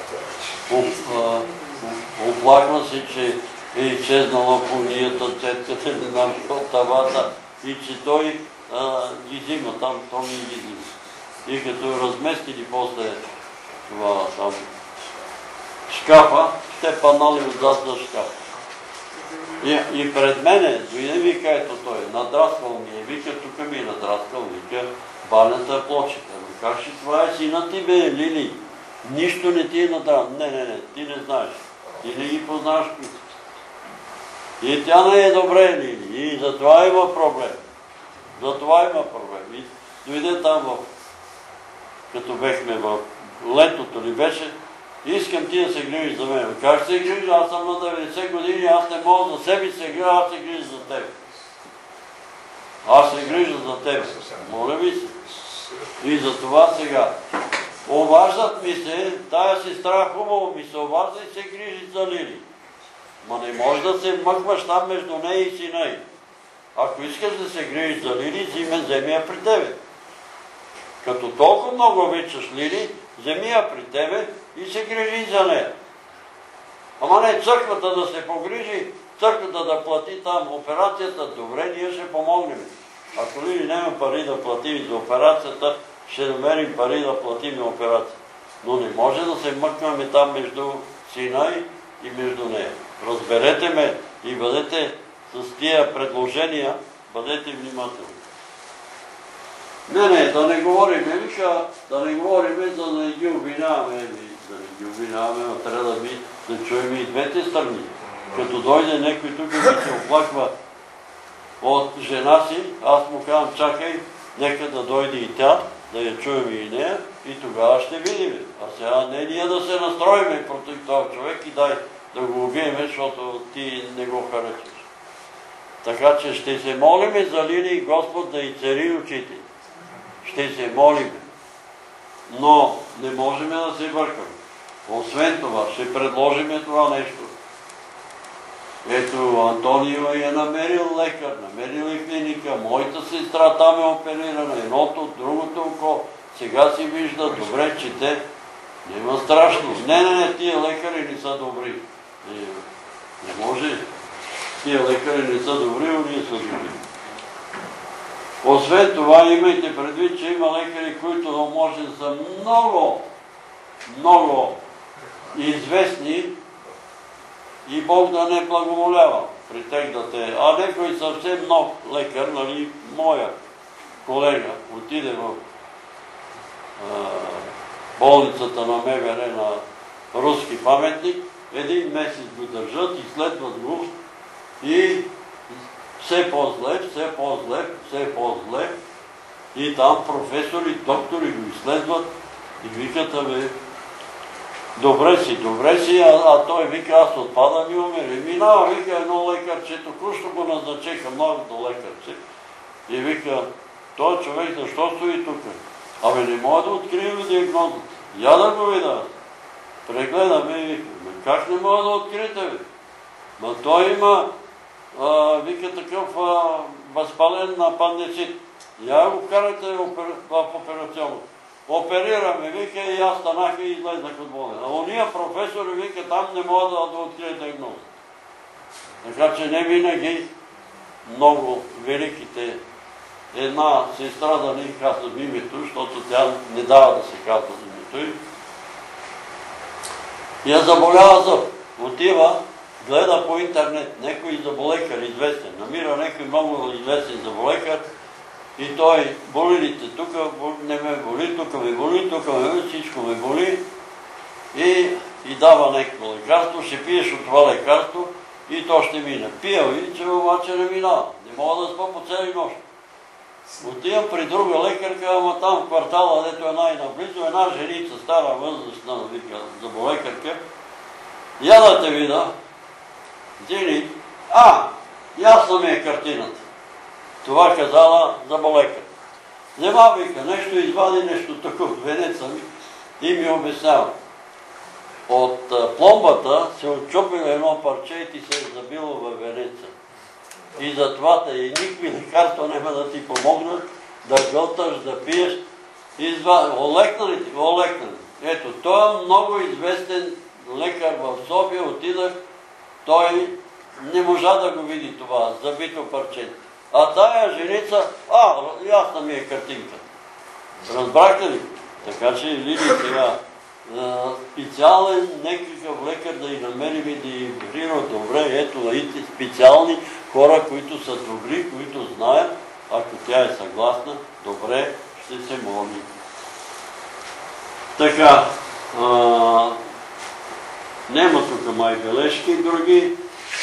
Оплаква се, че е изчезнала понията, цетката, не знам от тавата и че той ги взима там, то ми ги взима. И като разместили после това там шкафа, те паднали отзад за шкафа. И, и пред мене дойде, вика, ето той, надраскал ми е, вика, тук ми е надраскал, вика, банята плочета. Как ще това е сина ти, бе, Лили? Нищо не ти е надраскал. Не, не, не, ти не знаеш. Ти не ги познаваш които. И тя не е добре, Лили. И затова има проблем. Затова има проблем. И дойде там, в, като бехме в летото ли беше, искам ти да се грижиш за мен. Как се грижа? Аз съм на деветдесет години, аз не мога за себе се грижа, аз се грижа за теб. Аз се грижа за теб. Моля ви се. И за това сега. Обаждат ми се, тая сестра хубаво ми се обажда и се грижи за Лили. Ма не може да се мъкваш там между нея и сина й. Ако искаш да се грижиш за Лили, взиме, вземи я при тебе. Като толкова много обичаш Лили, вземи я при тебе и се грижи за нея. Ама не църквата да се погрижи, църквата да плати там операцията, добре, ние ще помогнем. Ако Лили няма пари да платим за операцията, ще намерим пари да платим операцията. Но не може да се мъкнаме там между сина и между нея. Разберете ме и бъдете с тия предложения, бъдете внимателни. Не, не, да не говориме, вика, да не говориме, за да не ги обвиняваме. Да не ги обвиняваме, но трябва да, ми, да чуем и двете страни. Като дойде някой тук и се оплаква от жена си, аз му казвам, чакай, нека да дойде и тя, да я чуем и нея, и тогава ще видим. А сега не ние да се настроиме против този човек и дай да го убиеме, защото ти не го харесваш. Така че ще се молиме за Лили Господ да й цари очите. Ще се молиме. Но не можем да се бъркаме. Освен това, ще предложиме това нещо. Ето, Антонио я намерил лекар, намерил и клиника, моята сестра там е оперирана, едното, другото око. Сега си вижда, добре чете. Нема страшно. Не, не, не, тия лекари не са добри. Не, не може. Тия лекари не са добри, но ние са добри. Освен това, имайте предвид, че има лекари, които може да са много, много известни и Бог да не благоволява при тях да те. А некой съвсем нов лекар, нали, моя колега, отиде в а, болницата на МВР на руски паметник, един месец го държат, изследват го и все по-зле, все по-зле, все по-зле. И там професори, доктори го изследват и викат, бе, Добре си, добре си, а, а той вика, аз отпада ми умира. И минава, вика, едно лекарче, току-що го назначиха, многото лекарче. И вика, той човек защо стои тук? Абе не мога да открием диагнозата. Я да го видя. Прегледаме и вика, как не мога да откриете ви? Ма той има, а, вика, такъв а, възпален апандицит. Я го карате в операционно. Оперираме, вика, и аз станах и излезнах от болен. А уния професори, вика, там не могат да, да открият диагноза. Така че не винаги много великите една сестра да не казва името, защото тя не дава да се казва името й. Я заболява зъб. Отива, гледа по интернет, някой заболекар известен, намира някой много известен заболекар и той, болилите тук, не ме боли, тук ме боли, тук ме боли, всичко ме боли и, и дава някакво лекарство, ще пиеш от това лекарство и то ще мине. Пия и че обаче не минава, не мога да спа по цели нощ. Отивам при друга лекарка, ама там в квартала, дето е най-наблизо, една женица, стара възрастна, вика, заболекарка. Я да те вида, Дини, а, ясна ми е картината. Това казала заболекар. Нема, вика, нещо извади, нещо такова, венеца ми и ми обяснява. От пломбата се отчупило едно парче и ти се е забило във венеца. И затова и никакви лекарства няма да ти помогнат да гълташ, да пиеш. Изва... Олекнали ти, олекнали. Ето, той е много известен лекар в София, отидах, той не можа да го види това, забито парче. А тая женица, а, ясна ми е картинка. Разбрахте ли? Така че, види сега, специален някакъв лекар да и намерим и да и оперира добре. Ето, и специални хора, които са добри, които знаят, ако тя е съгласна, добре, ще се моли. Така, а, нема тук май бележки други.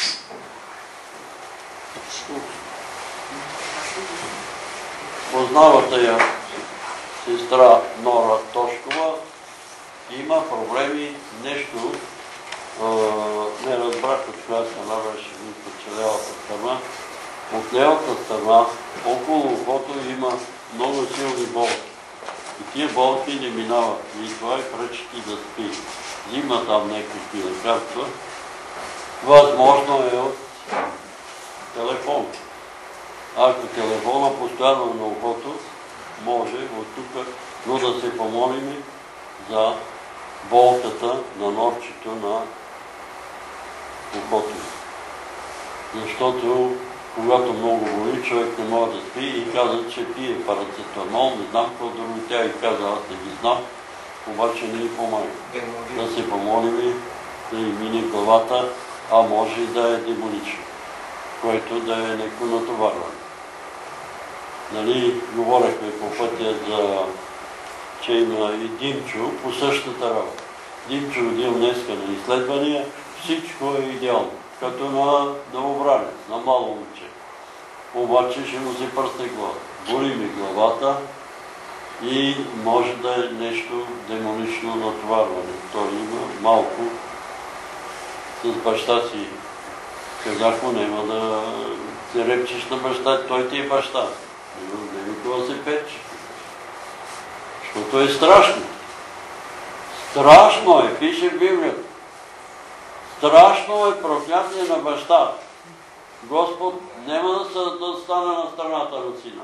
Познавате я сестра Нора Тошкова. Има проблеми, нещо, а, не разбрах от коя страна беше мисля, че левата страна. От левата страна, около ухото има много силни болки. И тия болки не минават. И това е пречки да спи. Взима там някакви лекарства. Възможно е от телефон. Ако телефона постоянно на ухото, може от тук, но да се помолим за болката на норчето на ухото. Защото когато много боли, човек не може да спи и каза, че пие парацетамол, не знам какво друго. Тя и каза, аз не ги знам, обаче не ни помага. Да се помолим, да й мине главата, а може и да е демонично, което да е неко натоварване. Нали, говорихме по пътя за че има и Димчо по същата работа. Димчо родил днеска на изследвания, всичко е идеално, като на новобранец, на мало момче. Обаче ще му се пръсне главата. Боли ми главата и може да е нещо демонично натоварване. Той има малко с баща си. Казах му, няма да се репчеш на баща, той ти е баща. Не ми това се пече. Защото е страшно. Страшно е, пише в Библията. Страшно е проклятие на баща. Господ няма да, се, да стане на страната на сина.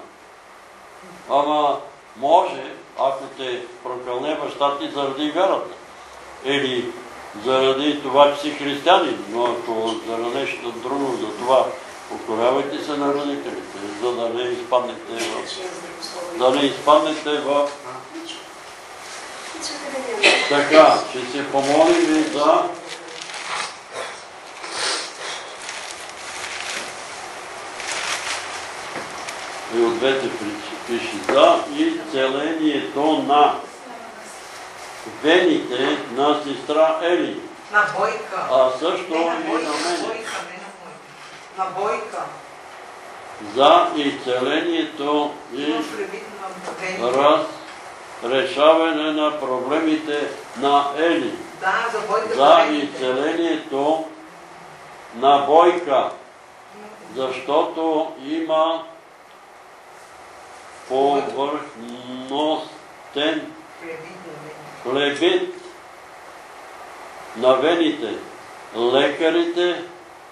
Ама може, ако те прокълне баща ти заради вярата. Или заради това, че си християнин. Но ако заради нещо друго, за това покорявайте се на родителите, за да не изпаднете в... Да не изпаднете в... Така, ще се помолим и за... И от двете пише за и целението на вените на сестра Ели. На Бойка. А също и на Бойка, мене. не на Бойка. На Бойка. За изцелението и Има предвид на вените. разрешаване на проблемите на Ели. Да, за Бойка. за изцелението на Бойка, защото има повърхностен хлебит на вените. Лекарите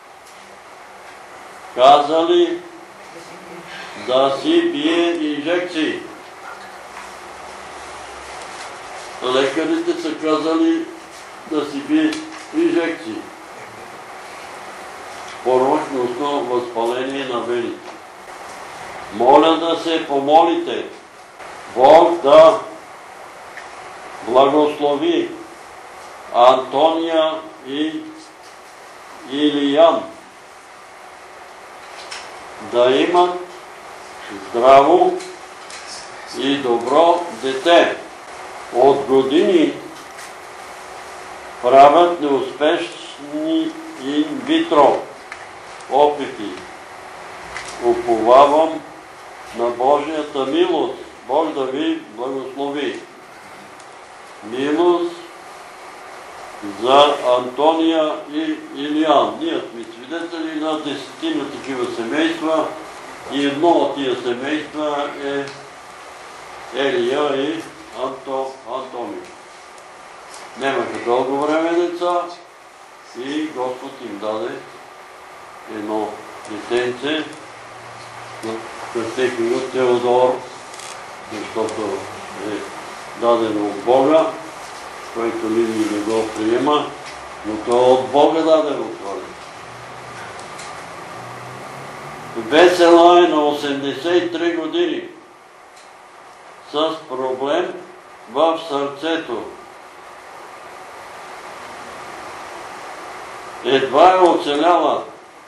казали да си бие инжекции. Лекарите са казали да си бие инжекции. Порочностно възпаление на вените. Моля да се помолите. Бог да благослови Антония и Илиян да имат здраво и добро дете. От години правят неуспешни инвитро опити. Уповавам на Божията милост. Бог да ви благослови. Милост за Антония и Илиян. Ние сме свидетели на десетина такива семейства и едно от тия семейства е Елия и Анто, Антония. Нямаха дълго време деца и Господ им даде едно детенце, кръстеха го Теодор, защото е дадено от Бога, който линия не го приема, но то е от Бога дадено това. Весела е на осемдесет и три години с проблем в сърцето. Едва е оцеляла.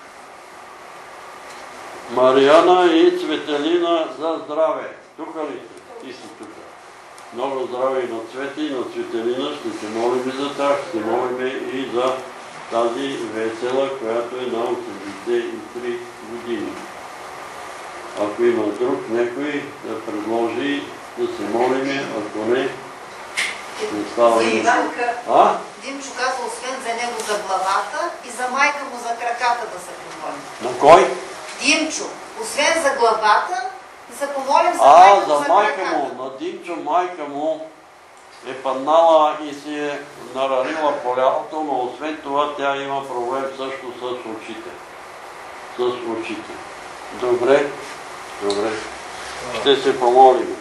Мариана и Цветелина за здраве. Тука ли сте? Ти си тука. Много здраве и на Цвети, и на Цветелина. Ще се молим и за тях. Ще молим и за тази Весела, която е на осемдесет и три години. Ако има друг някой да предложи да се молим, ако не, не става. За Иванка, А? Димчо каза, освен за него за главата и за майка му за краката да се помолим. На кой? Димчо, освен за главата, да се помолим за А, майка му за за майка краката. му. На Димчо майка му е паднала и си е нарарила по лялото, но освен това тя има проблем също с очите. С очите. Добре, добре. Ще се помолим.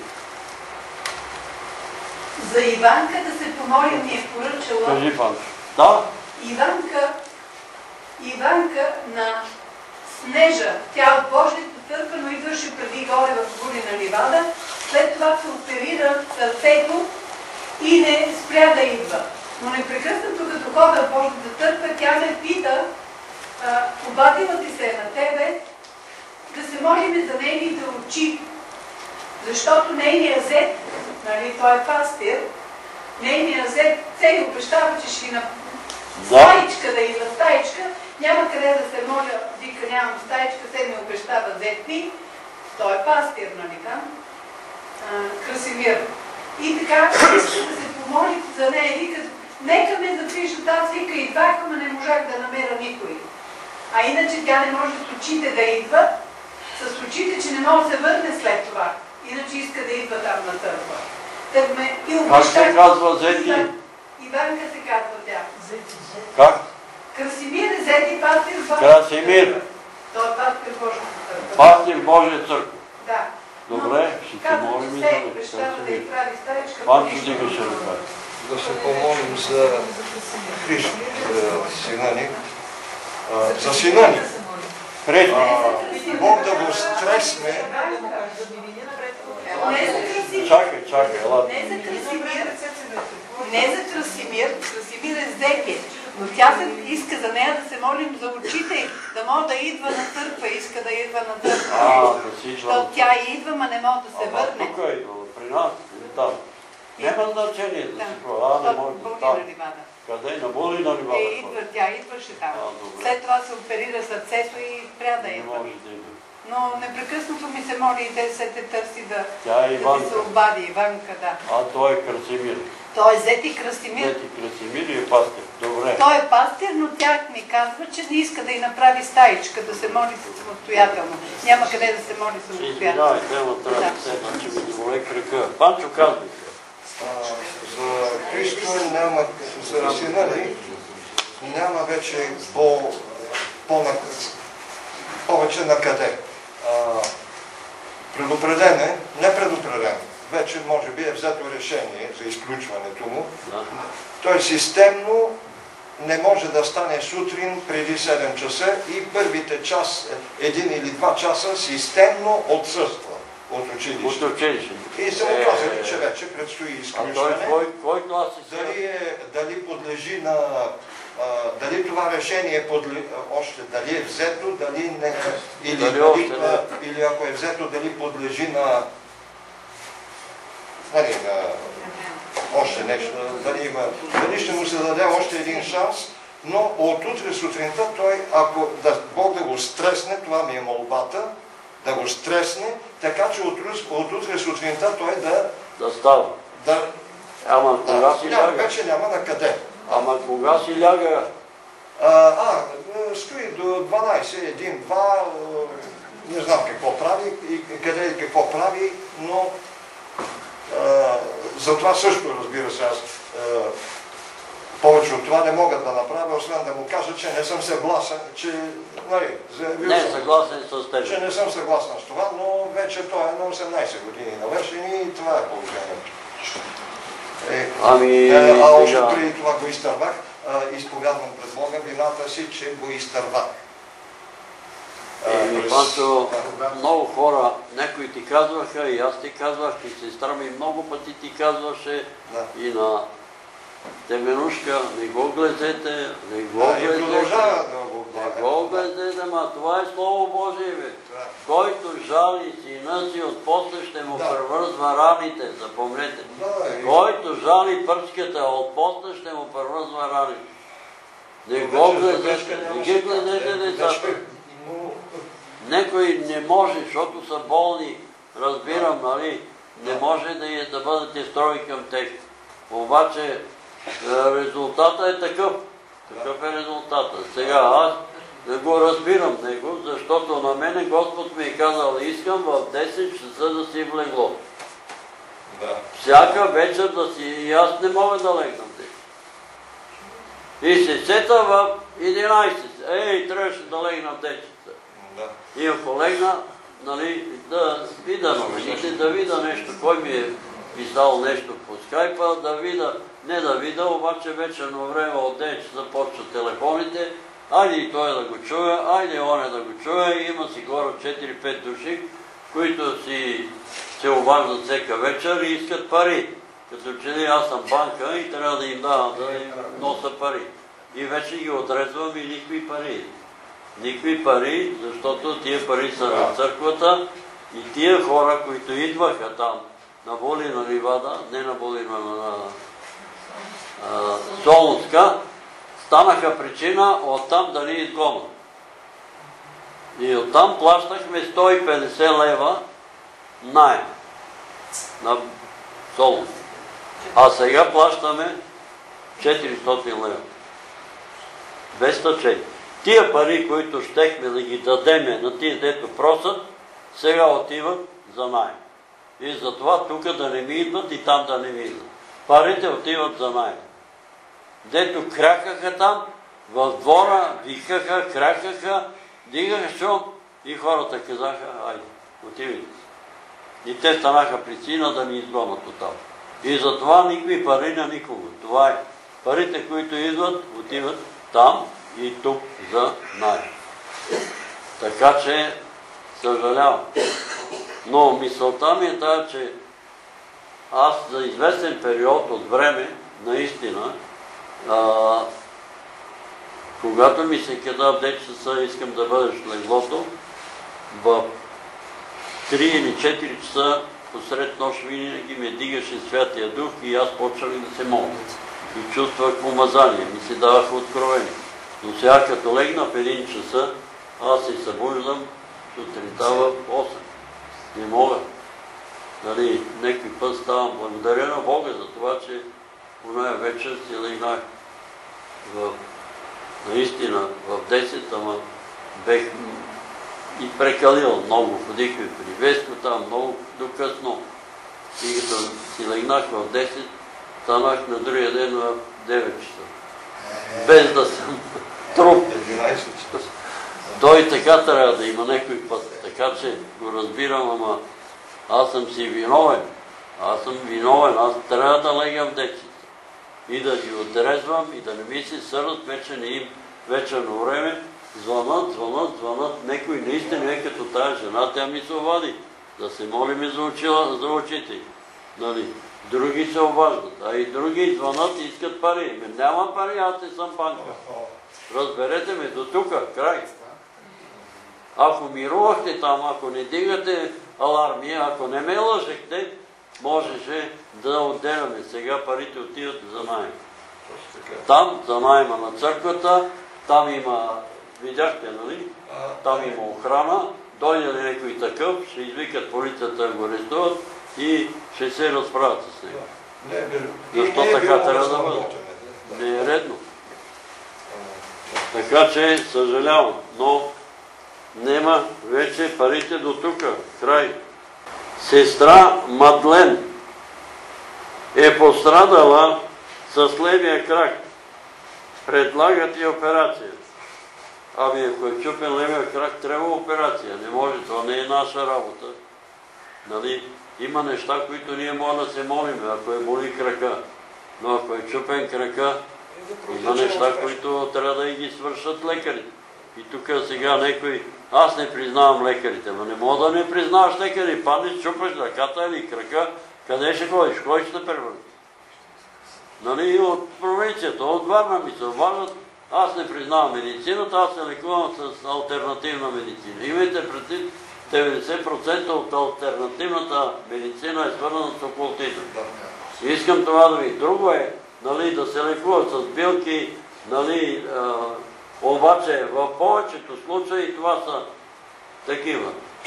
За Иванка да се помолим ми е поръчала. Кажи, Панчо. Да? Иванка, Иванка на Снежа. Тя от Божията църква, но идваше преди горе в Гулина Ливада. След това се оперира сърцето и не спря да идва. Но непрекъснато като хода в Божията църква, тя ме пита, обадила ти се на тебе, да се молим за нейните очи. Защото нейният зет, нали, той е пастир, нейният зет, цей обещава, че ще на стаичка да идва стаичка, няма къде да се моля, вика нямам стаичка, се ми обещава зет ми, той е пастир, нали там, Красимир. И така, иска да се помоли за нея, вика, нека ме запишат, аз вика идвах, ама не можах да намеря никой. А иначе тя не може с очите да идва, с очите, че не може да се върне след това. Иначе иска да идва там на църква. Так ме и Как се казва Зети? Иванка се казва тя. Как? Красимир е Зети пастир в Божията Красимир. църква. Той е пастир в Божията църква. Пастир в Божия църква. Да. Добре, ще се казва, молим и че за се обещава да Красимир. й прави старичка. Панчо дигаше ръка. Да се помолим за Христо, за сина ни. А, за сина ни. Христо. А, Бог да го стресне. Не за Красимир. Чакай, чакай, ела. Не за Красимир. Не за Красимир. Красимир е Зети. Но тя се иска за нея да се молим за очите, да може да идва на църква, иска да идва на църква. А, да си идва. Защото тя идва, ма не може да се Ама върне. тук е идвала, при нас или там. Няма значение да Да. си това. А, не може да Бълги става. на ливада. Къде? На Боли на Е, Ливада? идва, тя идваше там. А, добре. След това се оперира сърцето и спря да Не идва. може да идва. Но непрекъснато ми се моли и те се те търси да, Тя е да ми се Иванка, обади. Иванка, да. а той е Красимир. Той е Зети Красимир. Зети Красимир и е пастир. Добре. Той е пастир, но тя ми казва, че не иска да й направи стаичка, да се моли самостоятелно. Няма къде да се моли самостоятелно. Извинявай, тема трябва да седна, че ми заболе крака. Панчо, казвай. За Христо няма, за сина ли, няма вече по, по, повече на къде. Предупреден е, не предупреден. Вече може би е взето решение за изключването му. Да. Той системно не може да стане сутрин преди седем часа и първите час, един или два часа системно отсъства от училище. От училище. И са му казали, че вече предстои изключване. А той, кой, кой клас е? Дали, е, дали подлежи на... А, дали това решение подлежи, още дали е взето, дали не... Или, дали дали, още а, не. или ако е взето, дали подлежи на... Нали, на... Още нещо, дали, има, дали ще му се даде още един шанс, но от утре сутринта той, ако да, Бог да го стресне, това ми е молбата, да го стресне, така че от, от утре сутринта той да... Да става. Да, Ама кога да, си няма, ляга? вече няма на къде. Ама кога си ляга? А, а, стои до дванайсет, един, два, не знам какво прави и къде и какво прави, но а, за това също, разбира се, аз а, повече от това не мога да направя, освен да му кажа, че не съм съгласен, че, нали, заявил Не, съм, съгласен с теб. че не съм съгласен с това, но вече той е на осемнайсет години навършен и това е положението. Е, Ами, е, а още сега... преди това го изтървах, изповядвам пред Бога вината си, че го изтървах. Еми, Панчо, много хора, някои ти казваха и аз ти казвах, и сестра ми много пъти ти казваше, Да. и на Теменушка, не го гледете, не го Да, и гледете, продължава да го не го гледете, ма това е Слово Божие, бе. Да. Който жали сина си, от после ще му Да. превързва раните, запомнете. Да, и- Който жали пръчката, от после ще му превързва раните. Не Но го вече за гледете, грешка не няма ги да гледете кажа. децата. Вече- но- Някой не може, защото са болни, разбирам, нали, не може да, е, да бъдете строги към тях. Обаче резултата е такъв. Такъв е резултата. Сега аз не го разбирам него, защото на мене Господ ми е казал, искам в десет часа да си в легло. Да. Всяка вечер да си, и аз не мога да легнам тях. И се сета в единайсет. Ей, трябваше да легна в десет часа. Да. И ако легна, нали, да видя новините, да видя нещо, кой ми е писал нещо по скайпа, да видя, не да видя, обаче вечерно време от десет часа почват телефоните, айде и той да го чуя, айде оне да го чуя, има си хора четири-пет души, които си се обаждат всека вечер и искат пари. Като че ли аз съм банка и трябва да им давам да им носа пари. И вече ги отрезвам и никакви пари. Никакви пари, защото тия пари са на църквата и тия хора, които идваха там на Болина ливада, не на Болина, на а, Солунска, станаха причина оттам да ни изгонят. И оттам плащахме сто и петдесет лева наем на Солунска. А сега плащаме четиристотин лева. двеста четири. Тия пари, които щехме да ги дадеме на тия, дето просят, сега отиват за наем. И затова тук да не ми идват и там да не ми идват. Парите отиват за наем. Дето крякаха там, в двора, викаха, крякаха, дигаха шум и хората казаха, айде, отивайте. И те станаха причина да ни изгонят оттам. И затова никакви пари на никого. Това е. Парите, които идват, отиват там и тук за наем. Така че, съжалявам. Но мисълта ми е тази, че аз за известен период от време, наистина, а, когато ми се каза в десет часа искам да бъдеш в леглото, в три или четири часа посред нощ винаги ме дигаше Святия Дух и аз почвах да се моля. И чувствах помазание, ми се даваха откровения. Но сега като легна в един часа, аз се събуждам сутринта в осем. Не мога. Нали, някой път ставам благодаря на Бога за това, че оная вечер си легнах в, наистина в десет, ама бех и прекалил много, ходих и при Веско там много до късно. И като си легнах в десет, станах на другия ден в девет часа. Без да съм труп. Той така трябва да има някой път, така че го разбирам, ама аз съм си виновен. Аз съм виновен, аз трябва да легам в десет. И да ги отрезвам и да не ми се сърдат, вече не им вечерно време. Звънат, звънат, звънат. Некой наистина е като тая жена, тя ми се обади. Да се молиме за, учила, за очите. Нали? Други се обаждат, а и други звънат и искат пари. Ме, нямам пари, аз не съм банка. Разберете ме, до тука, край. Ако мирувахте там, ако не дигате аларми, ако не ме лъжехте, можеше да отделяме. Сега парите отиват за найем. Там, за найема на църквата, там има, видяхте, нали? Там има охрана, дойде ли някой такъв, ще извикат полицията да го арестуват и ще се разправят с него. Защо така трябва да бъде? Не е редно. Така че съжалявам, но нема вече парите до тука. Край. Сестра Мадлен е пострадала с левия крак. Предлагат и операция. Ами ако е чупен левия крак, трябва операция. Не може, това не е наша работа. Нали? Има неща, които ние можем да се молим, ако е боли крака. Но ако е чупен крака, има неща, които трябва да ги свършат лекарите. И тук сега някой... Аз не признавам лекарите, но не мога да не признаваш лекари. Паднеш, чупаш ръката или крака, къде ще ходиш? Кой ще те превърне? Нали, от провинцията, от Варна ми се обаждат. Аз не признавам медицината, аз се лекувам с алтернативна медицина. Имайте предвид, деветдесет процента от алтернативната медицина е свързана с окултизъм. Искам това да ви. Друго е, нали, да се лекуват с билки, нали, а, обаче в повечето случаи това са такива.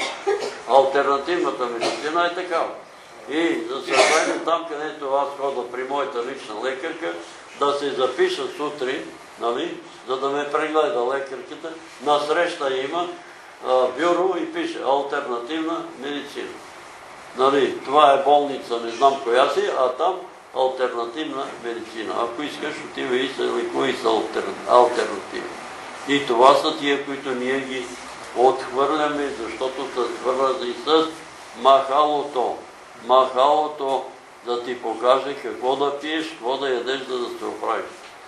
Алтернативната медицина е такава. И за съжаление там, където аз хода при моята лична лекарка, да се запиша сутрин, нали, за да ме прегледа лекарката, насреща има а, бюро и пише алтернативна медицина. Нали, това е болница, не знам коя си, а там алтернативна медицина. Ако искаш, отива и се лекува и са алтернативни. И това са тия, които ние ги отхвърляме, защото са свързани с махалото. Махалото да ти покаже какво да пиеш, какво да ядеш, за да се оправиш.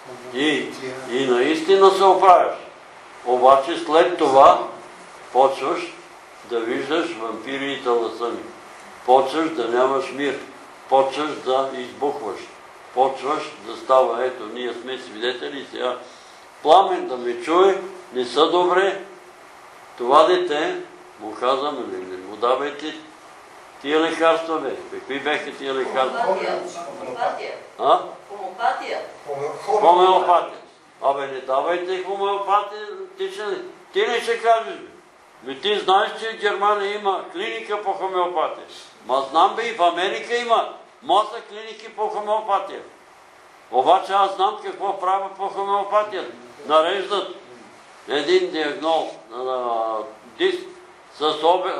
И, и наистина се оправиш. Обаче след това почваш да виждаш вампири и таласъми. Почваш да нямаш мир. Почваш да избухваш. Почваш да става. Ето, ние сме свидетели сега. Пламен да ме чуе, не са добре. Това дете, му казвам, не му давайте тия лекарства, бе. Какви беха тия лекарства? Хомеопатия. А? Хомеопатия. Хомеопатия. Абе, не давайте хомеопатия, ти, ти не ще кажеш, бе. Ти знаеш, че в Германия има клиника по хомеопатия. Ма знам, бе, и в Америка има мозък клиники по хомеопатия. Обаче аз знам какво правя по хомеопатията. Нареждат един диагноз на диск с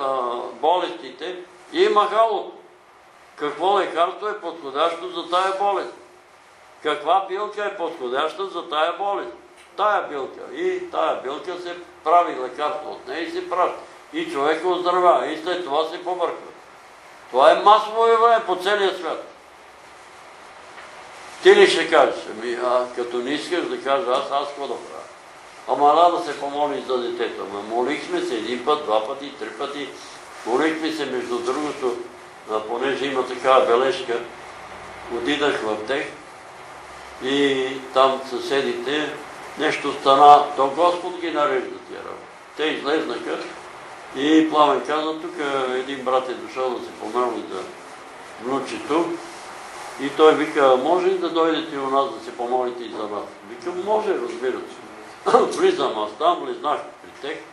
болестите и махалото. Какво лекарство е подходящо за тая болест? Каква билка е подходяща за тая болест? Тая билка. И тая билка се прави лекарство от нея и се прави. И човек оздравява. И след това се побърква. Това е масово явление по целия свят. Ти ли ще кажеш? Ами, а, като не искаш да кажа аз, аз какво да правя? Ама ала да се помоли за детето. Ама молихме се един път, два пъти, три пъти. Молихме се, между другото, понеже има такава бележка, отидах в тех и там съседите нещо стана, то Господ ги нарежда тия работи. Те излезнаха и Пламен каза, тук един брат е дошъл да се помоли за внучето и той вика, може ли да дойдете у нас да се помолите и за нас? Викам, може, разбира се. Влизам аз там, влизнах при тех.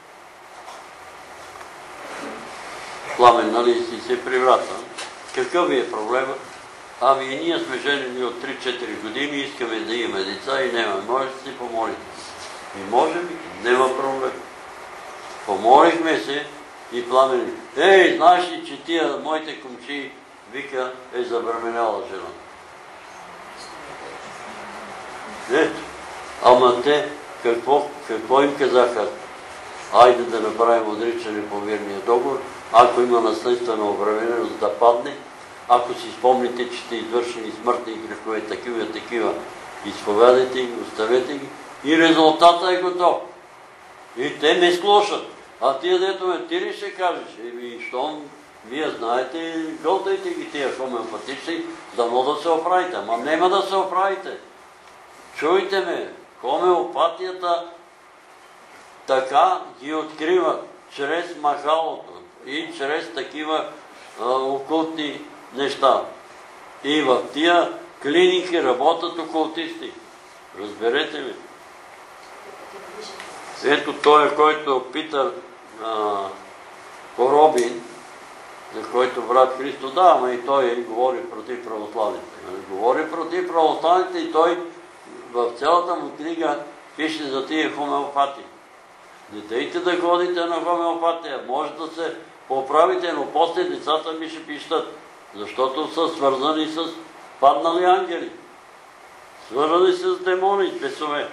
Пламен, нали си се приврата. Какъв ви е проблема? Ами и ние сме женени от три-четири години, искаме да имаме деца и няма. Може да си помолите. И може би, няма проблем. Помолихме се и Пламен, ей, знаеш ли, че тия моите комшии, вика, е забременяла жена. Ето, ама те, какво, какво им казаха? Айде да направим отричане по мирния договор, ако има наследствена обремененост да падне, ако си спомните, че сте извършили смъртни грехове, такива и такива, изповядайте ги, оставете ги и резултата е готов. И те ме склошат. А тия дето ме ти ли ще кажеш? Еми, щом вие знаете, гълтайте ги тия хомеопатични, дано да се оправите. Ама нема да се оправите. Чуйте ме, хомеопатията така ги откриват чрез махалото и чрез такива а, окултни неща. И в тия клиники работят окултисти. Разберете ми. Ето той, който Питър а, Коробин, за който брат Христо, да, ама и той говори против православните. Говори против православните и той в цялата му книга пише за тия хомеопати. Не дейте да ходите на хомеопатия, може да се поправите, но после децата ми ще пищат, защото са свързани с паднали ангели, свързани с демони, с бесове.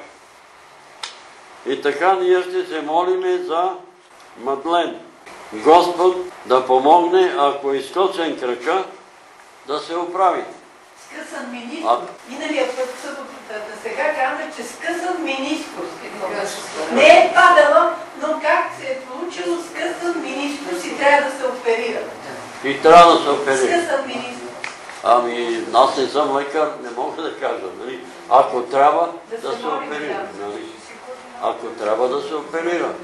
И така ние ще се молиме за Мадлен. Господ да помогне, ако е скъсен крака, да се оправи. Скъсан минискус. Миналия път съботата, сега казах, че скъсан минискус. Не е падала, но как се е получило скъсан минискус и трябва да се оперира. И трябва да се оперира. Скъсан минискус. Ами, аз не съм лекар, не мога да кажа, нали? Ако трябва Да да се се молим, оперира, да. нали? Ако трябва да се оперира.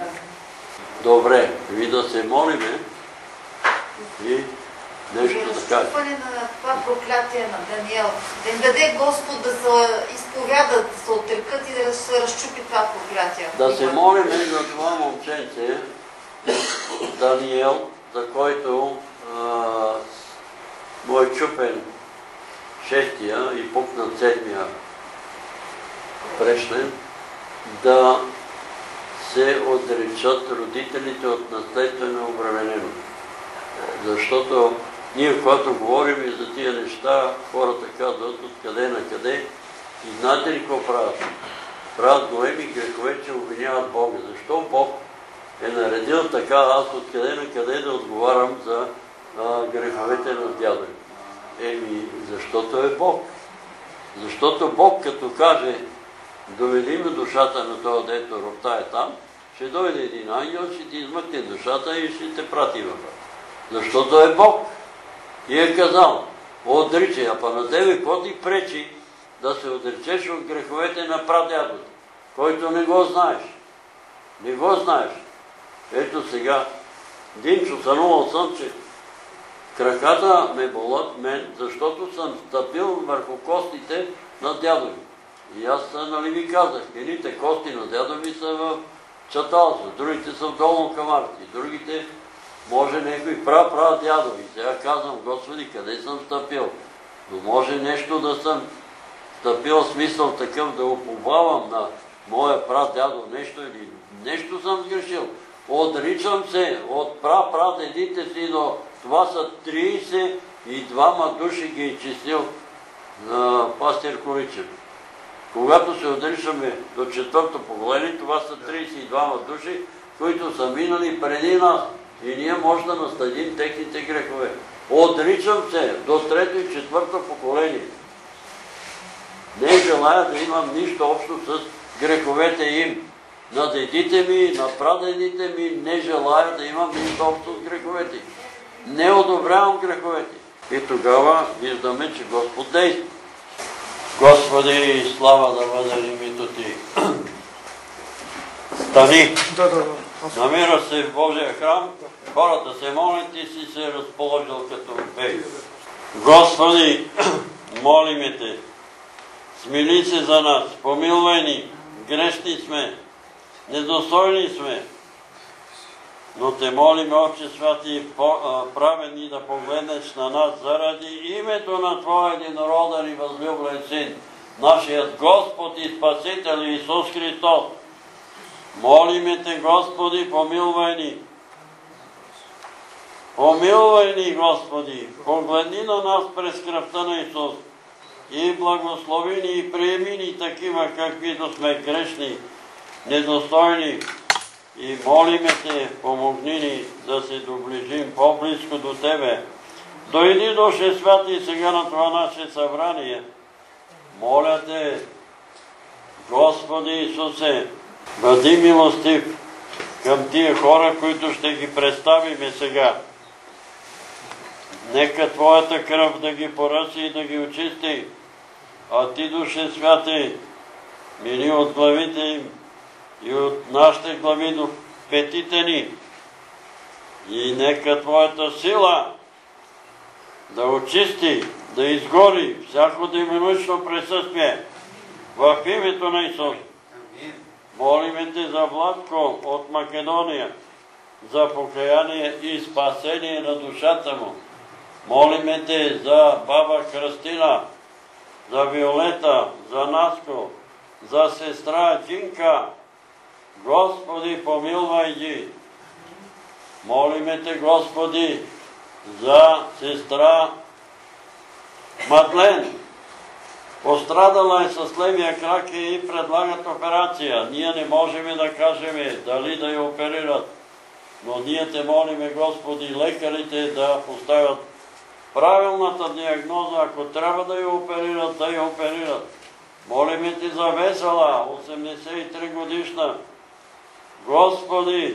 Добре, ви да се молиме и нещо да кажем. Разчупване на това проклятие на Даниел. Да им даде Господ да се изповядат, да се отрекат и да се разчупи това проклятие. Да се молиме за това момченце, Даниел, за който а, му е чупен шестия и пукнат седмия прешлен, да се отречат родителите от наследствена обремененост. Защото ние, когато говорим и за тия неща, хората казват откъде на къде. И знаете ли какво правят? Правят големи грехове, че обвиняват Бога. Защо Бог е наредил така, аз откъде на къде да отговарям за а, греховете на дядо? Еми, защото е Бог. Защото Бог, като каже, доведи ме душата на това, дето роптае там, ще дойде един ангел, ще ти измъкне душата и ще те прати във. Защото е Бог. И е казал, отричай, а па на тебе какво ти пречи да се отречеш от греховете на прадядото, който не го знаеш. Не го знаеш. Ето сега, Динчо, сънувал съм, че краката ме болят мен, защото съм стъпил върху костите на дядо ми. И аз, нали ви казах, едните кости на дядо ми са в чаталство, другите са в долно камарти, другите може някой прав, прав дядо. И сега казвам, Господи, къде съм стъпил? Но може нещо да съм стъпил, смисъл такъв да уповавам на моя прав дядо, нещо или нещо съм сгрешил. Отричам се от прав, прав дедите си, но това са трийсет и двама души ги е числил на пастир Количев. Когато се отричаме до четвърто поколение, това са трийсет и двама души, които са минали преди нас. И ние може да наследим техните грехове. Отричам се до трето и четвърто поколение. Не желая да имам нищо общо с греховете им. На дедите ми, на прадедите ми не желая да имам нищо общо с греховете. Не одобрявам греховете. И тогава виждаме, че Господ действа. Господи, слава да бъде името Ти. Стани. Да, да, да. Намира се в Божия храм, хората се молят и си се разположил като пей. Господи, молиме Те, смили се за нас, помилвай ни, грешни сме, недостойни сме. Но те молиме, Отче святи, праведни да погледнеш на нас заради името на Твоя единороден и възлюблен Син, нашият Господ и Спасител Исус Христос. Молиме Те, Господи, помилвай ни. Помилвай ни, Господи, погледни на нас през кръвта на Исус и благослови ни и приеми ни такива, каквито сме грешни, недостойни. И молиме Те, помогни ни да се доближим по-близко до Тебе. Дойди, Душе Святи, сега на това наше събрание. Моля Те, Господи Исусе, бъди милостив към тия хора, които ще ги представиме сега. Нека Твоята кръв да ги поръси и да ги очисти, а Ти, Душе Святи, мили от главите им и от нашите глави до петите ни. И нека Твоята сила да очисти, да изгори всяко демонично присъствие в името на Исус. Молиме Те за Владко от Македония, за покаяние и спасение на душата му. Молиме Те за баба Кръстина, за Виолета, за Наско, за сестра Джинка. Господи, помилвай ги. Молиме Те, Господи, за сестра Мадлен. Пострадала е с левия крак и предлагат операция. Ние не можем да кажем дали да я оперират. Но ние Те молиме, Господи, лекарите да поставят правилната диагноза. Ако трябва да я оперират, да я оперират. Молиме Ти за Весела, осемдесет и три годишна. Господи,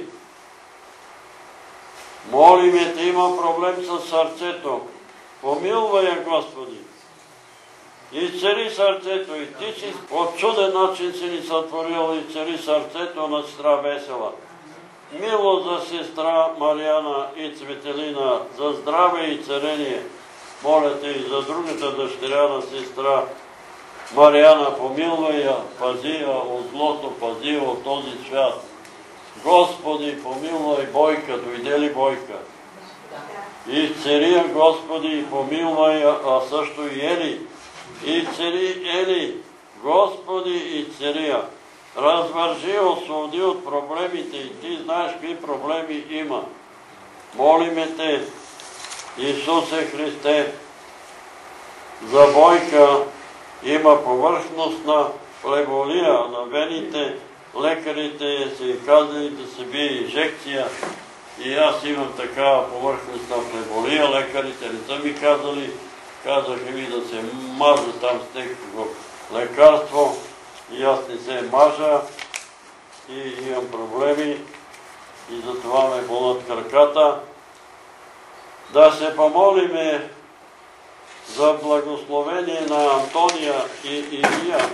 молиме Те, има проблем с сърцето. Помилвай я, Господи. Изцели сърцето и Ти си по чуден начин си ни сътворил, изцели сърцето на сестра Весела. Мило за сестра Мариана и Цветелина, за здраве и царение. Моля Те и за другата дъщеря на сестра Мариана, помилвай я, пази я от злото, пази я от този свят. Господи, помилвай Бойка, дойде ли Бойка? Изцели я, Господи, помилвай я, а също и Ели. Изцели Ели, Господи, изцели я. Развържи, освободи от проблемите и Ти знаеш какви проблеми има. Молиме Те, Исусе Христе, за Бойка има повърхностна плеволия на вените. Лекарите са казали да се бие инжекция и аз имам такава повърхностна плеволия. Лекарите не са ми казали, казаха ми да се мажа там с технико лекарство и аз не се мажа и имам проблеми и затова ме болят краката. Да се помолиме за благословение на Антония и Илия.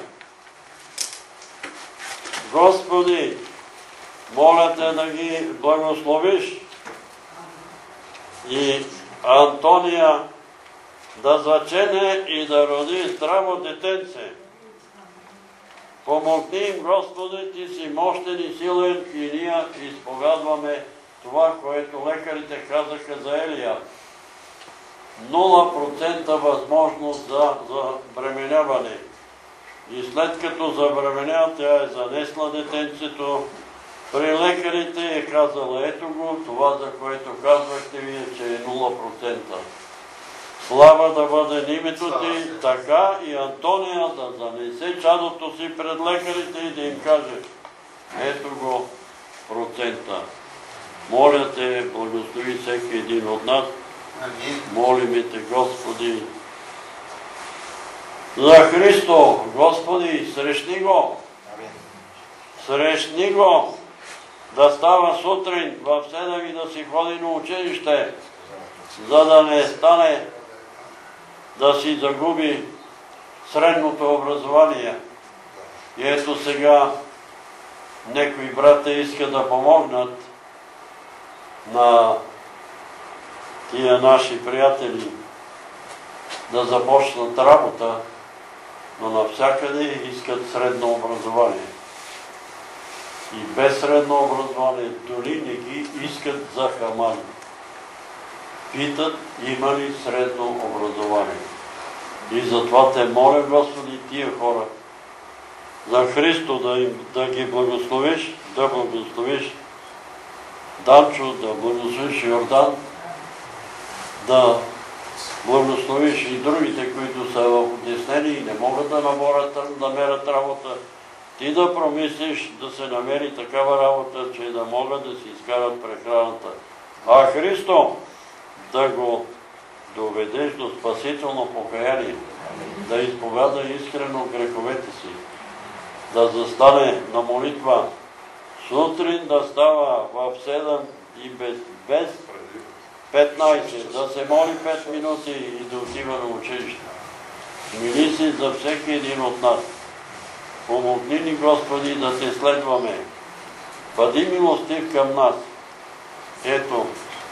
Господи, моля Те да ги благословиш и Антония да зачене и да роди здраво детенце. Помогни им, Господи, Ти си мощен и силен и ние изповядваме това, което лекарите казаха за Елия. нула процента възможност за забременяване. И след като забременява, тя е занесла детенцето. При лекарите е казала, ето го, това за което казвахте Вие, че е нула процента. Слава да бъде името Ти, така и Антония да занесе чадото си пред лекарите и да им каже, ето го процента. Моля Те, благослови всеки един от нас. Молиме Те, Господи, за Христо, Господи, срещни го. Срещни го да става сутрин в седем и да си ходи на училище, за да не стане да си загуби средното образование. И ето сега некои брата искат да помогнат на тия наши приятели да започнат работа, но навсякъде искат средно образование. и без средно образование дори не ги искат за хамали. Питат има ли средно образование. И затова те моля, Господи, тия хора за Христо да, им, да ги благословиш, да благословиш Данчо, да благословиш Йордан, да благословиш и другите, които са в отеснени и не могат да намерят, намерят работа. Ти да промислиш да се намери такава работа, че да могат да си изкарат прехраната. А Христо да го доведеш до спасително покаяние, да изповяда искрено греховете си, да застане на молитва, сутрин да става в седем и без, без петнайсет, да се моли пет минути и да отива на училище. Мили си за всеки един от нас. Помогни ни, Господи, да те следваме. Бъди милостив към нас. Ето,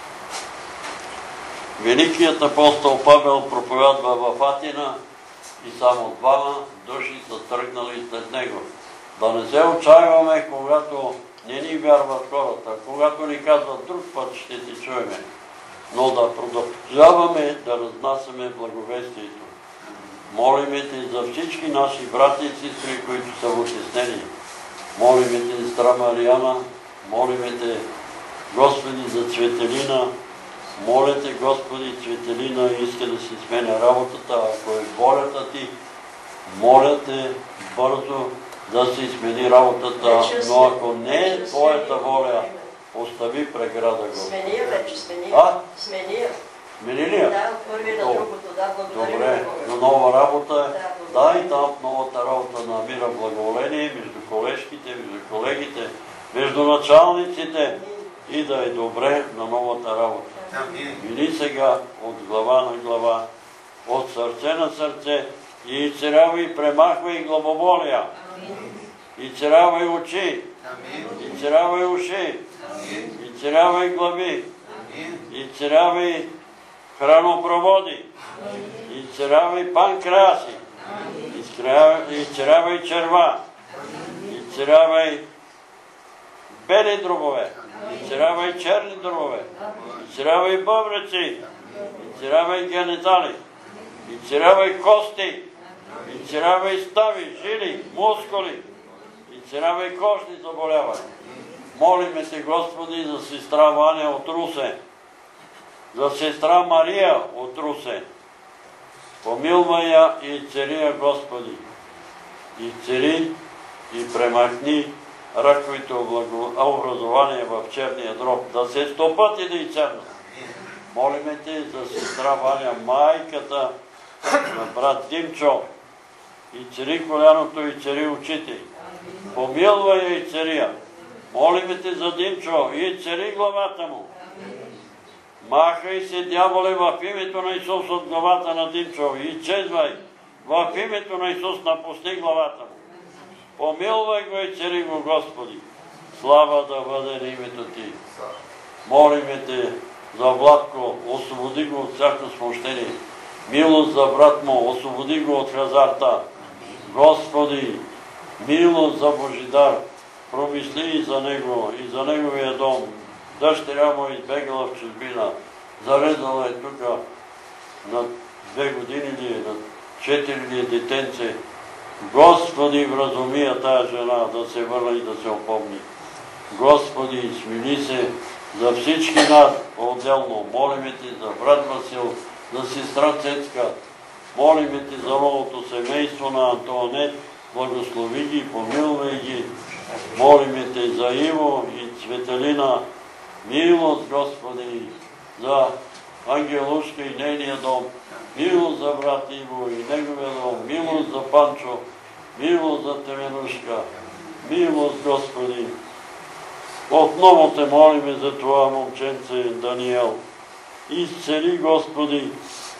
великият апостол Павел проповядва в Атина и само двама души са тръгнали след него. Да не се отчаиваме, когато не ни вярват хората, когато ни казват друг път ще ти чуеме, но да продължаваме да разнасяме благовестието. Молиме те за всички наши брати и сестри, които са в отеснени. Молиме те за сестра Мариана, молиме те, Господи, за Цветелина. Моля те, Господи, Цветелина иска да си сменя работата, ако е волята ти, моля те бързо да си смени работата, но ако не е твоята воля, остави преграда, Господи. Смения вече, смения. А? Смения. Смени ли я? Да, от първи на другото, да, благодарим. Добре, до нова работа. Да, и там новата работа намира благоволение между колежките, между колегите, между началниците и да е добре на новата работа. Мини сега от глава на глава, от сърце на сърце и изцерявай и премахвай главоболия. Изцерявай очи, изцерявай уши, изцерявай глави, изцерявай хранопроводи, изцерявай панкреаси, изцерявай черва, изцерявай бели дробове, изцерявай черни дробове, изцерявай бъбреци, изцерявай генитали, изцерявай кости, изцерявай стави, жили, мускули, изцерявай кожни заболявания. Молиме те, Господи, за сестра Ваня от Русе, за сестра Мария от Русе. Помилвай я и изцели я, Господи. Изцели и премахни раковите образования в черния дроб, да се стопат и да изцернат. Молиме те за сестра Ваня, майката на брат Димчо. Изцели коляното, изцели очите. Помилвай я и изцели я. Молиме те за Димчо и изцели главата му. Махай се, дяволе, в името на Исус от главата на Димчо и изчезвай. В името на Исус напусти главата му. Помилвай го и цели го, Господи. Слава да бъде на името Ти. Молиме те за Владко, освободи го от всяко смущение. Милост за брат му, освободи го от хазарта. Господи, милост за Божидар, промисли и за него, и за неговия дом. Дъщеря му избегала в чужбина, зарезала е тук на две години ли, на четири ли детенце. Господи, вразуми я тая жена да се върне и да се опомни. Господи, смили се за всички нас отделно. Молиме Ти за брат Васил, за сестра Цецка. Молиме Ти за новото семейство на Антоанет. Благослови ги, помилвай ги. Молиме Те за Иво и Цветелина. Милост, Господи, за Ангелушка и нейния дом. Милост за брат Иво и неговия дом. Милост за Панчо. Милост за Теменушка. Милост, Господи. Отново Те молиме за това момченце Даниел. Изцели, Господи,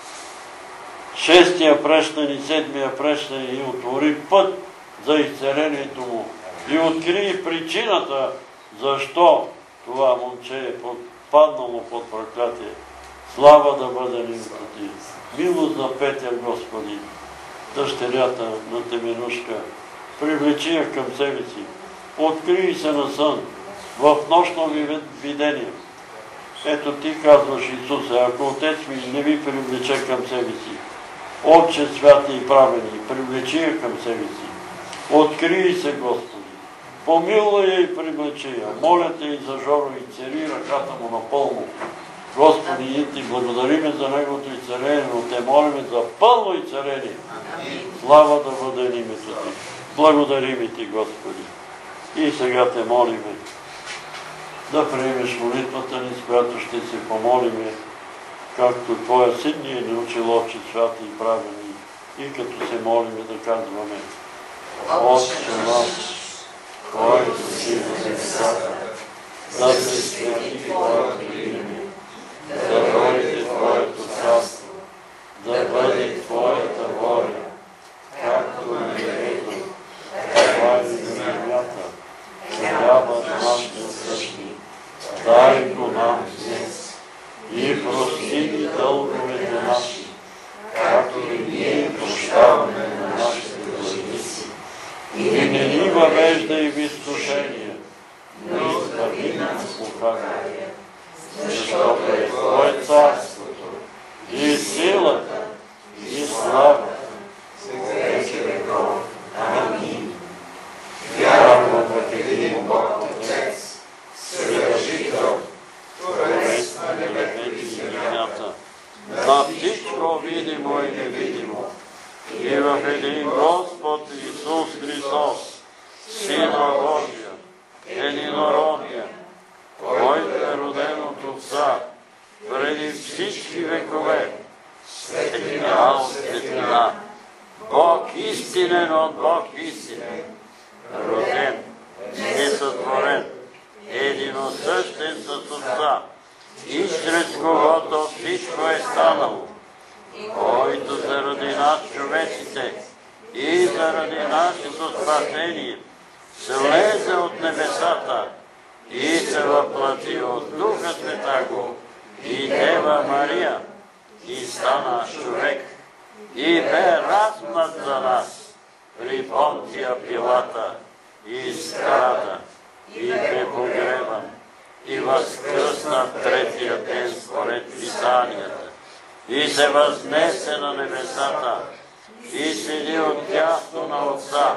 шестия прещен и седмия прещен и отвори път за изцелението му. И откри причината, защо това момче е паднало под проклятие. Слава да бъде името Ти. Милост за Петя, Господи, дъщерята на Теменушка. Привлечи я към себе си. открий се на сън, в нощно ви видение. Ето ти казваш, Исусе, ако Отец ми не ви привлече към себе си, Отче святи и правени, привлечи я към себе си. Открий се, Господи. Помилуй я и привлечи я. Моля те и за Жоро и цари ръката му напълно. Господи, и ти благодариме за неговото изцеление, но те молиме за пълно изцеление. Слава да бъде името ти. Благодариме ти, Господи. И сега те молиме да приемеш молитвата ни, с която ще се помолиме, както Твоя син ни е научил, Отче святи и правени, и като се молиме да казваме: Отче наш, който си в небесата, да се свети Твоето име, да дойде Твоето царство, да бъде Твоята воля, както на небето, така и на земята. Хлябът наш насъщни, дай го нам днес и прости ни дълговете наши, както и ние прощаваме на нашите длъжници. И не ни въвеждай в изкушение, но избави нас от лукавия, защото е Твое царството и силата и славата веки веков. Амин. Вярвам в един Бог Отец, Вседържител, Творец на небето и земята, на всичко видимо и невидимо, и в един Господ Исус Христос, Сина Божия, единородния, който е роден от Отца преди всички векове, светлина от светлина, Бог истинен от Бог истинен, роден, несътворен, единосъщен с Отца, и чрез когото всичко е станало, който заради нас човеците и заради нашето спасение слезе от небесата и се въплати от Духа Святаго и Дева Мария и стана човек и бе разпнат за нас при Понтия Пилата и страда и бе погребан и възкръсна третия ден според Писанията и се възнесе на небесата и седи отдясно на Отца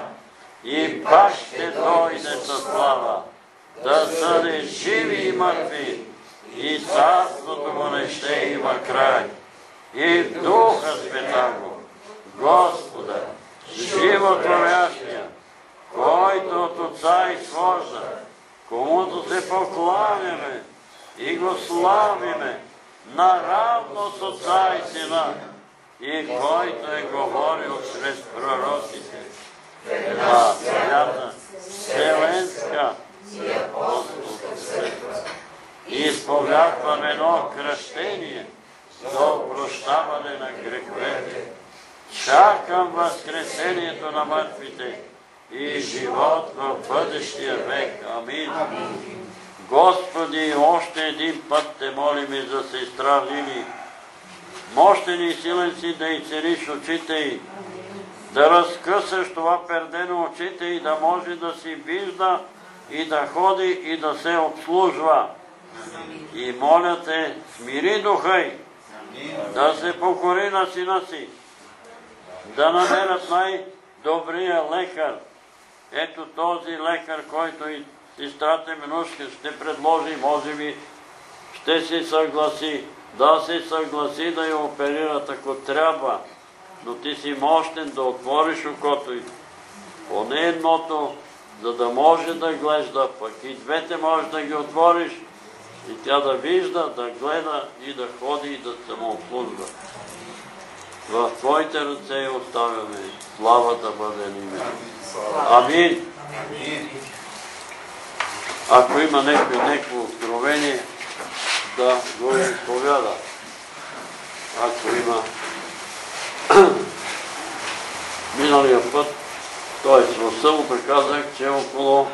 и пак ще дойде със слава да съди живи и мъртви и царството му не ще има край. И в Духа Святаго, Господа, животворящия, който от Отца изхожда, комуто се покланяме и го славиме наравно с Отца и Сина, и който е говорил чрез пророците на свята, вселенска и апостолска църква. Изповядвам едно кръщение за опрощаване на греховете. Чакам възкресението на мъртвите и живот в бъдещия век. Амин. Господи, още един път те молим и за сестра Лили. Мощен и силен си да изцелиш очите й, да разкъсаш това пердено очите и да може да си вижда и да ходи и да се обслужва. И моля те, смири духа й, да се покори на сина си, да намерят най-добрия лекар. Ето този лекар, който и сестра Теменушка ще предложи, може би ще се съгласи, да се съгласи да я оперират, ако трябва. Но ти си мощен да отвориш окото й, поне едното, за да може да глежда, пък и двете можеш да ги отвориш и тя да вижда, да гледа и да ходи и да самообслужва. В Твоите ръце я оставяме. Слава да бъде име. Амин. Ако има някакво откровение, да го изповяда. Ако има миналия път, т.е. в събота казах, че около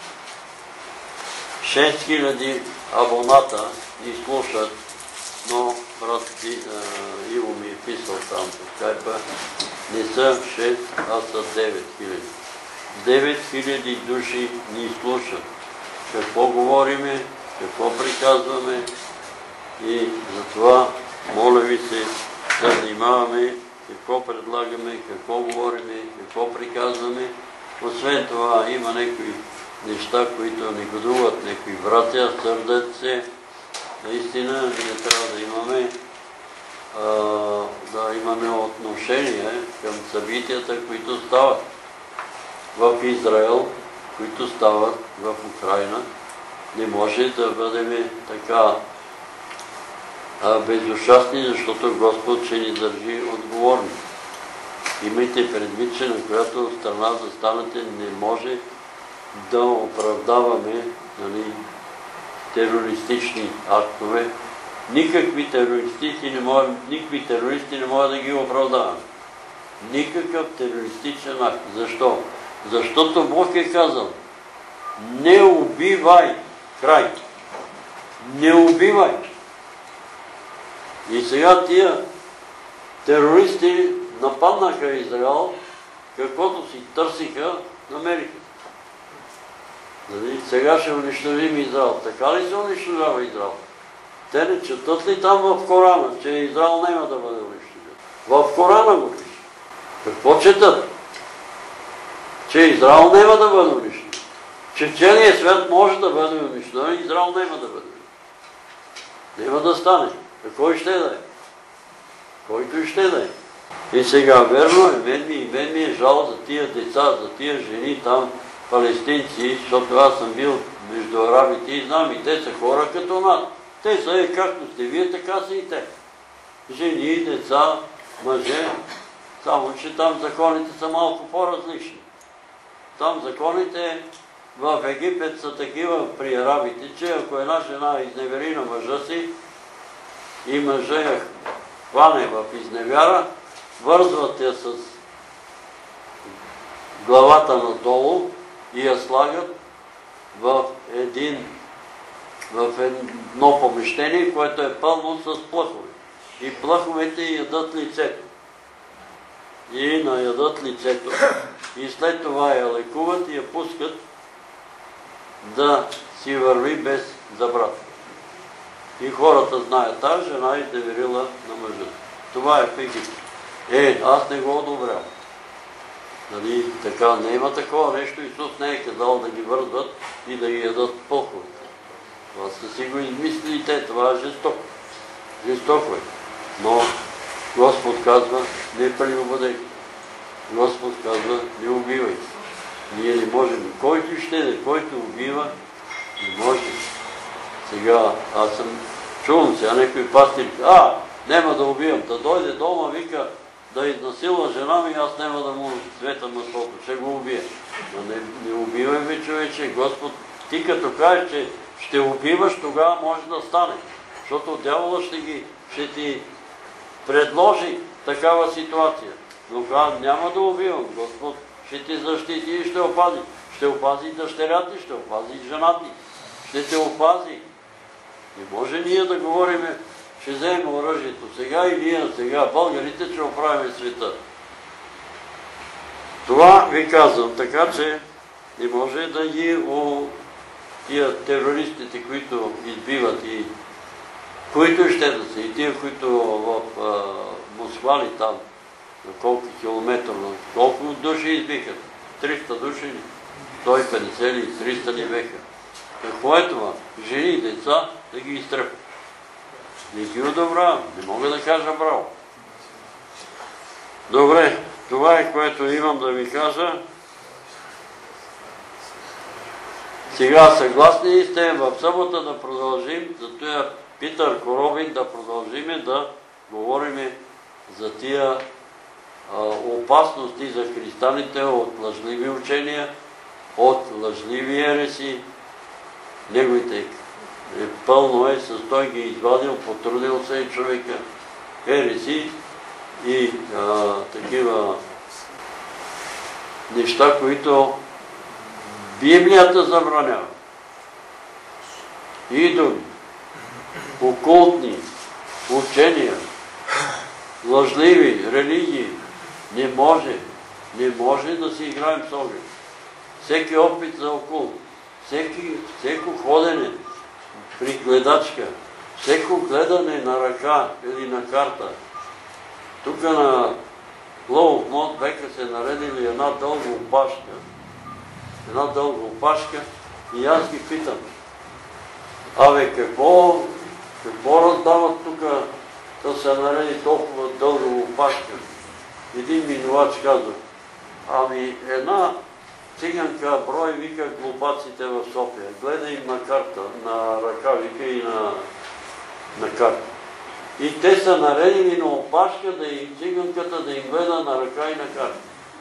шест хиляди абоната ни слушат, но брат Иво ми е писал там по скайпа, не са шест, а са девет хиляди. девет хиляди души ни слушат. Какво говориме, какво приказваме и затова, моля ви се, да внимаваме какво предлагаме, какво говориме, какво приказваме. Освен това има някои неща, които негодуват, някои братя, сърдят се. Наистина ние трябва да имаме а, да имаме отношение към събитията, които стават в Израел, които стават в Украина. Не може да бъдем така а, безушастни, защото Господ ще ни държи отговорни. Имайте предвид, че на която страна застанете, не може да оправдаваме, нали, терористични актове. Никакви терористи не могат, никакви терористи не могат да ги оправдаваме. Никакъв терористичен акт. Защо? Защото Бог е казал: не убивай. Край. Не убивай. И сега тия терористи нападнаха Израел, каквото си търсиха, намериха. Сега ще унищожим Израел. Така ли се унищожава Израел? Те не четат ли там в Корана, че Израел няма да бъде унищожен? В Корана го пише. Какво четат? Че Израел няма да бъде унищожен. Че целият свят може да бъде унищожен, Израел няма да бъде. Няма да стане. Кой ще да е? Който и ще да е. И сега, верно е, мен ми, мен ми е жал за тия деца, за тия жени там, палестинци, защото аз съм бил между арабите и знам, и те са хора като нас. Те са и както сте вие, така са и те. Жени, деца, мъже, само че там законите са малко по-различни. Там законите в Египет са такива при арабите, че ако една жена изневери на мъжа си и мъжа я хване в изневяра, вързват я с главата надолу и я слагат в един в едно помещение, което е пълно с плъхове. И плъховете ядат лицето. И наядат лицето. И след това я лекуват и я пускат да си върви без забрат. И хората знаят, тази жена изневерила на мъжа. Това е в Египет. Е, аз не го одобрявам. Нали, така, не има такова нещо. Исус не е казал да ги вързват и да ги ядат плъховете. Това са си го измислили те, това е жестоко. Жестоко е. Но Господ казва, не прелюбодейте. Господ казва, не убивайте. Ние не можем. Който ще да, който убива, не може. Сега, аз съм чувам сега някой пастир, а, няма да убивам, да дойде дома, вика, да изнасилва жена ми, аз няма да му светам маслото, ще го убия. Но не, не убивай бе, човече, Господ, ти като кажеш, че ще убиваш, тогава може да стане. Защото дявола ще, ги, ще ти предложи такава ситуация. Но казва, няма да убивам, Господ ще ти защити и ще опази. Ще опази дъщеря ти, ще опази жена ти, ще те опази. Не може ние да говорим, ще вземем оръжието сега и ние сега, българите, ще оправим света. Това ви казвам, така че не може да ги о, тия терористите, които избиват и които ще да са, и тия, които в а, Москва ли там, на колко километра, колко души избиха? триста души ли? сто и петдесет или триста ли беха? Какво е това? Жени и деца да ги изтръпят. Не ги одобрявам, не мога да кажа браво. Добре, това е, което имам да ви кажа. Сега съгласни сте в събота да продължим, за това Питър Коробин да продължиме да говорим за тия а, опасности за християните от лъжливи учения, от лъжливи ереси. Неговите е пълно е, с той ги извадил, потрудил се и човека. Ереси и а, такива неща, които Библията забранява. Идоли, окултни учения, лъжливи религии. Не може, не може да си играем с огън. всеки опит за окул, всеки, всеко ходене при гледачка, всеко гледане на ръка или на карта. Тук на Ловов мод века се наредили една дълга опашка. Една дълга опашка и аз ги питам. Абе, какво, какво раздават тук да се нареди толкова дълга опашка? Един минувач казва, ами една циганка брой вика глупаците в София. Гледа им на карта, на ръка вика и на, на карта. И те са наредили на опашка да им циганката да им гледа на ръка и на карта.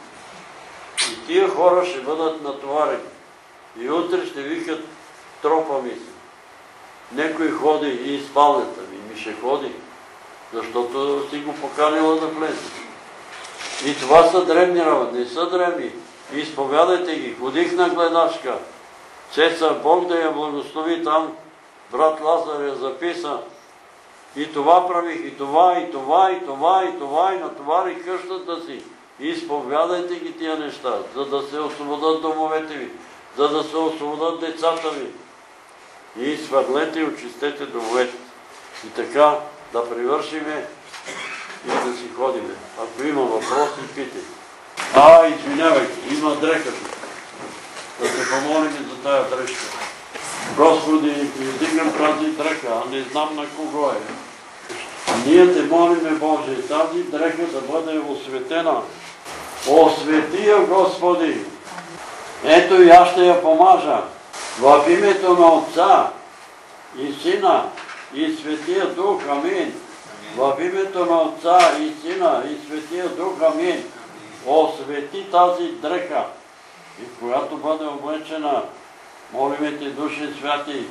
И тия хора ще бъдат натоварени. И утре ще викат тропа ми се. Некой ходи и из спалнята ми, ми ще ходи, защото си го поканила да влезе. И това са древни работи, не са древни. Изповядайте ги. Ходих на гледачка. Цеца, Бог да я благослови там. Брат Лазар я записа. И това правих, и това, и това, и това, и това, и натовари къщата си. Изповядайте ги тия неща, за да се освободят домовете ви, за да се освободят децата ви. И свърлете и очистете домовете. И така да привършиме и да си ходиме. Ако има въпроси, питай. А, извинявайте, има дрека тук. Да се помолим за тая дрежка. Господи, издигнем тази дрека, а не знам на кого е. Ние те молиме, Боже, тази дрека да бъде осветена. Освети я, Господи! Ето и аз ще я помажа. В името на Отца и Сина и Светия Дух, амин. В името на Отца и Сина и Светия Дух, амин. Освети тази дрека, и която бъде облечена, молиме Те, Душе Святи,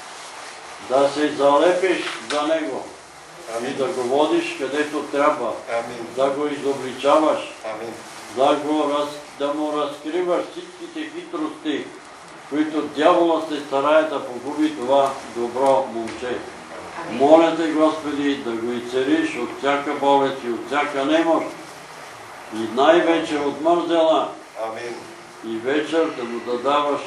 да се залепиш за Него и да го водиш където трябва, да го изобличаваш, да, го раз, да му разкриваш всичките хитрости, които дявола се старае да погуби това добро момче. Моля Те, Господи, да го изцелиш от всяка болест и от всяка немощ и най-вече от мързела. И вечер да му да даваш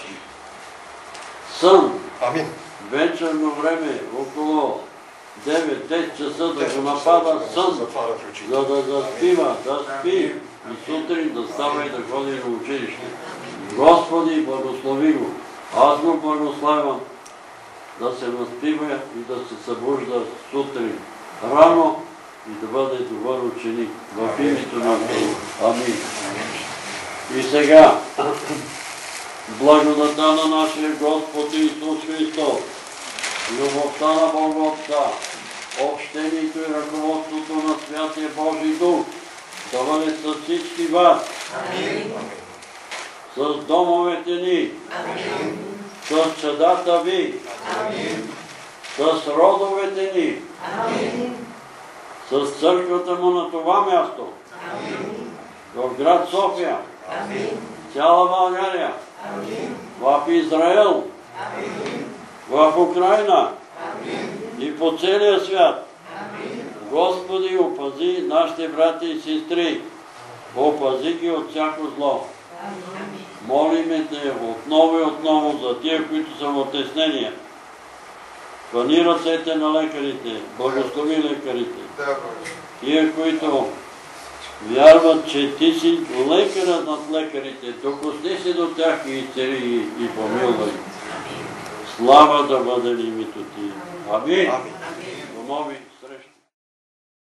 сън. Вечерно време, около девет-десет часа да го напада сън, за да заспива, да спи и сутрин да става и да ходи на училище. Господи, благослови го. Аз го благославям да се възпива и да се събужда сутрин рано и да бъде добър ученик. В името на Бога. Амин. И сега, благодата на нашия Господ Исус Христос, любовта на Бога Отца, общението и ръководството на Святия Божий Дух да бъде с всички вас, с домовете ни, с чадата ви, с родовете ни, с църквата му на това място, в град София, цяла България, в Израел, в Украина и по целия свят. Господи, опази нашите брати и сестри, опази ги от всяко зло. Молиме Те отново и отново за тия, които са в отеснение. Хвани ръцете на лекарите, благослови лекарите. Тия, които вярват, че Ти си лекарът над лекарите, докосни се до тях и изцели и помилвай. Слава да бъде името Ти. Амин. Домови.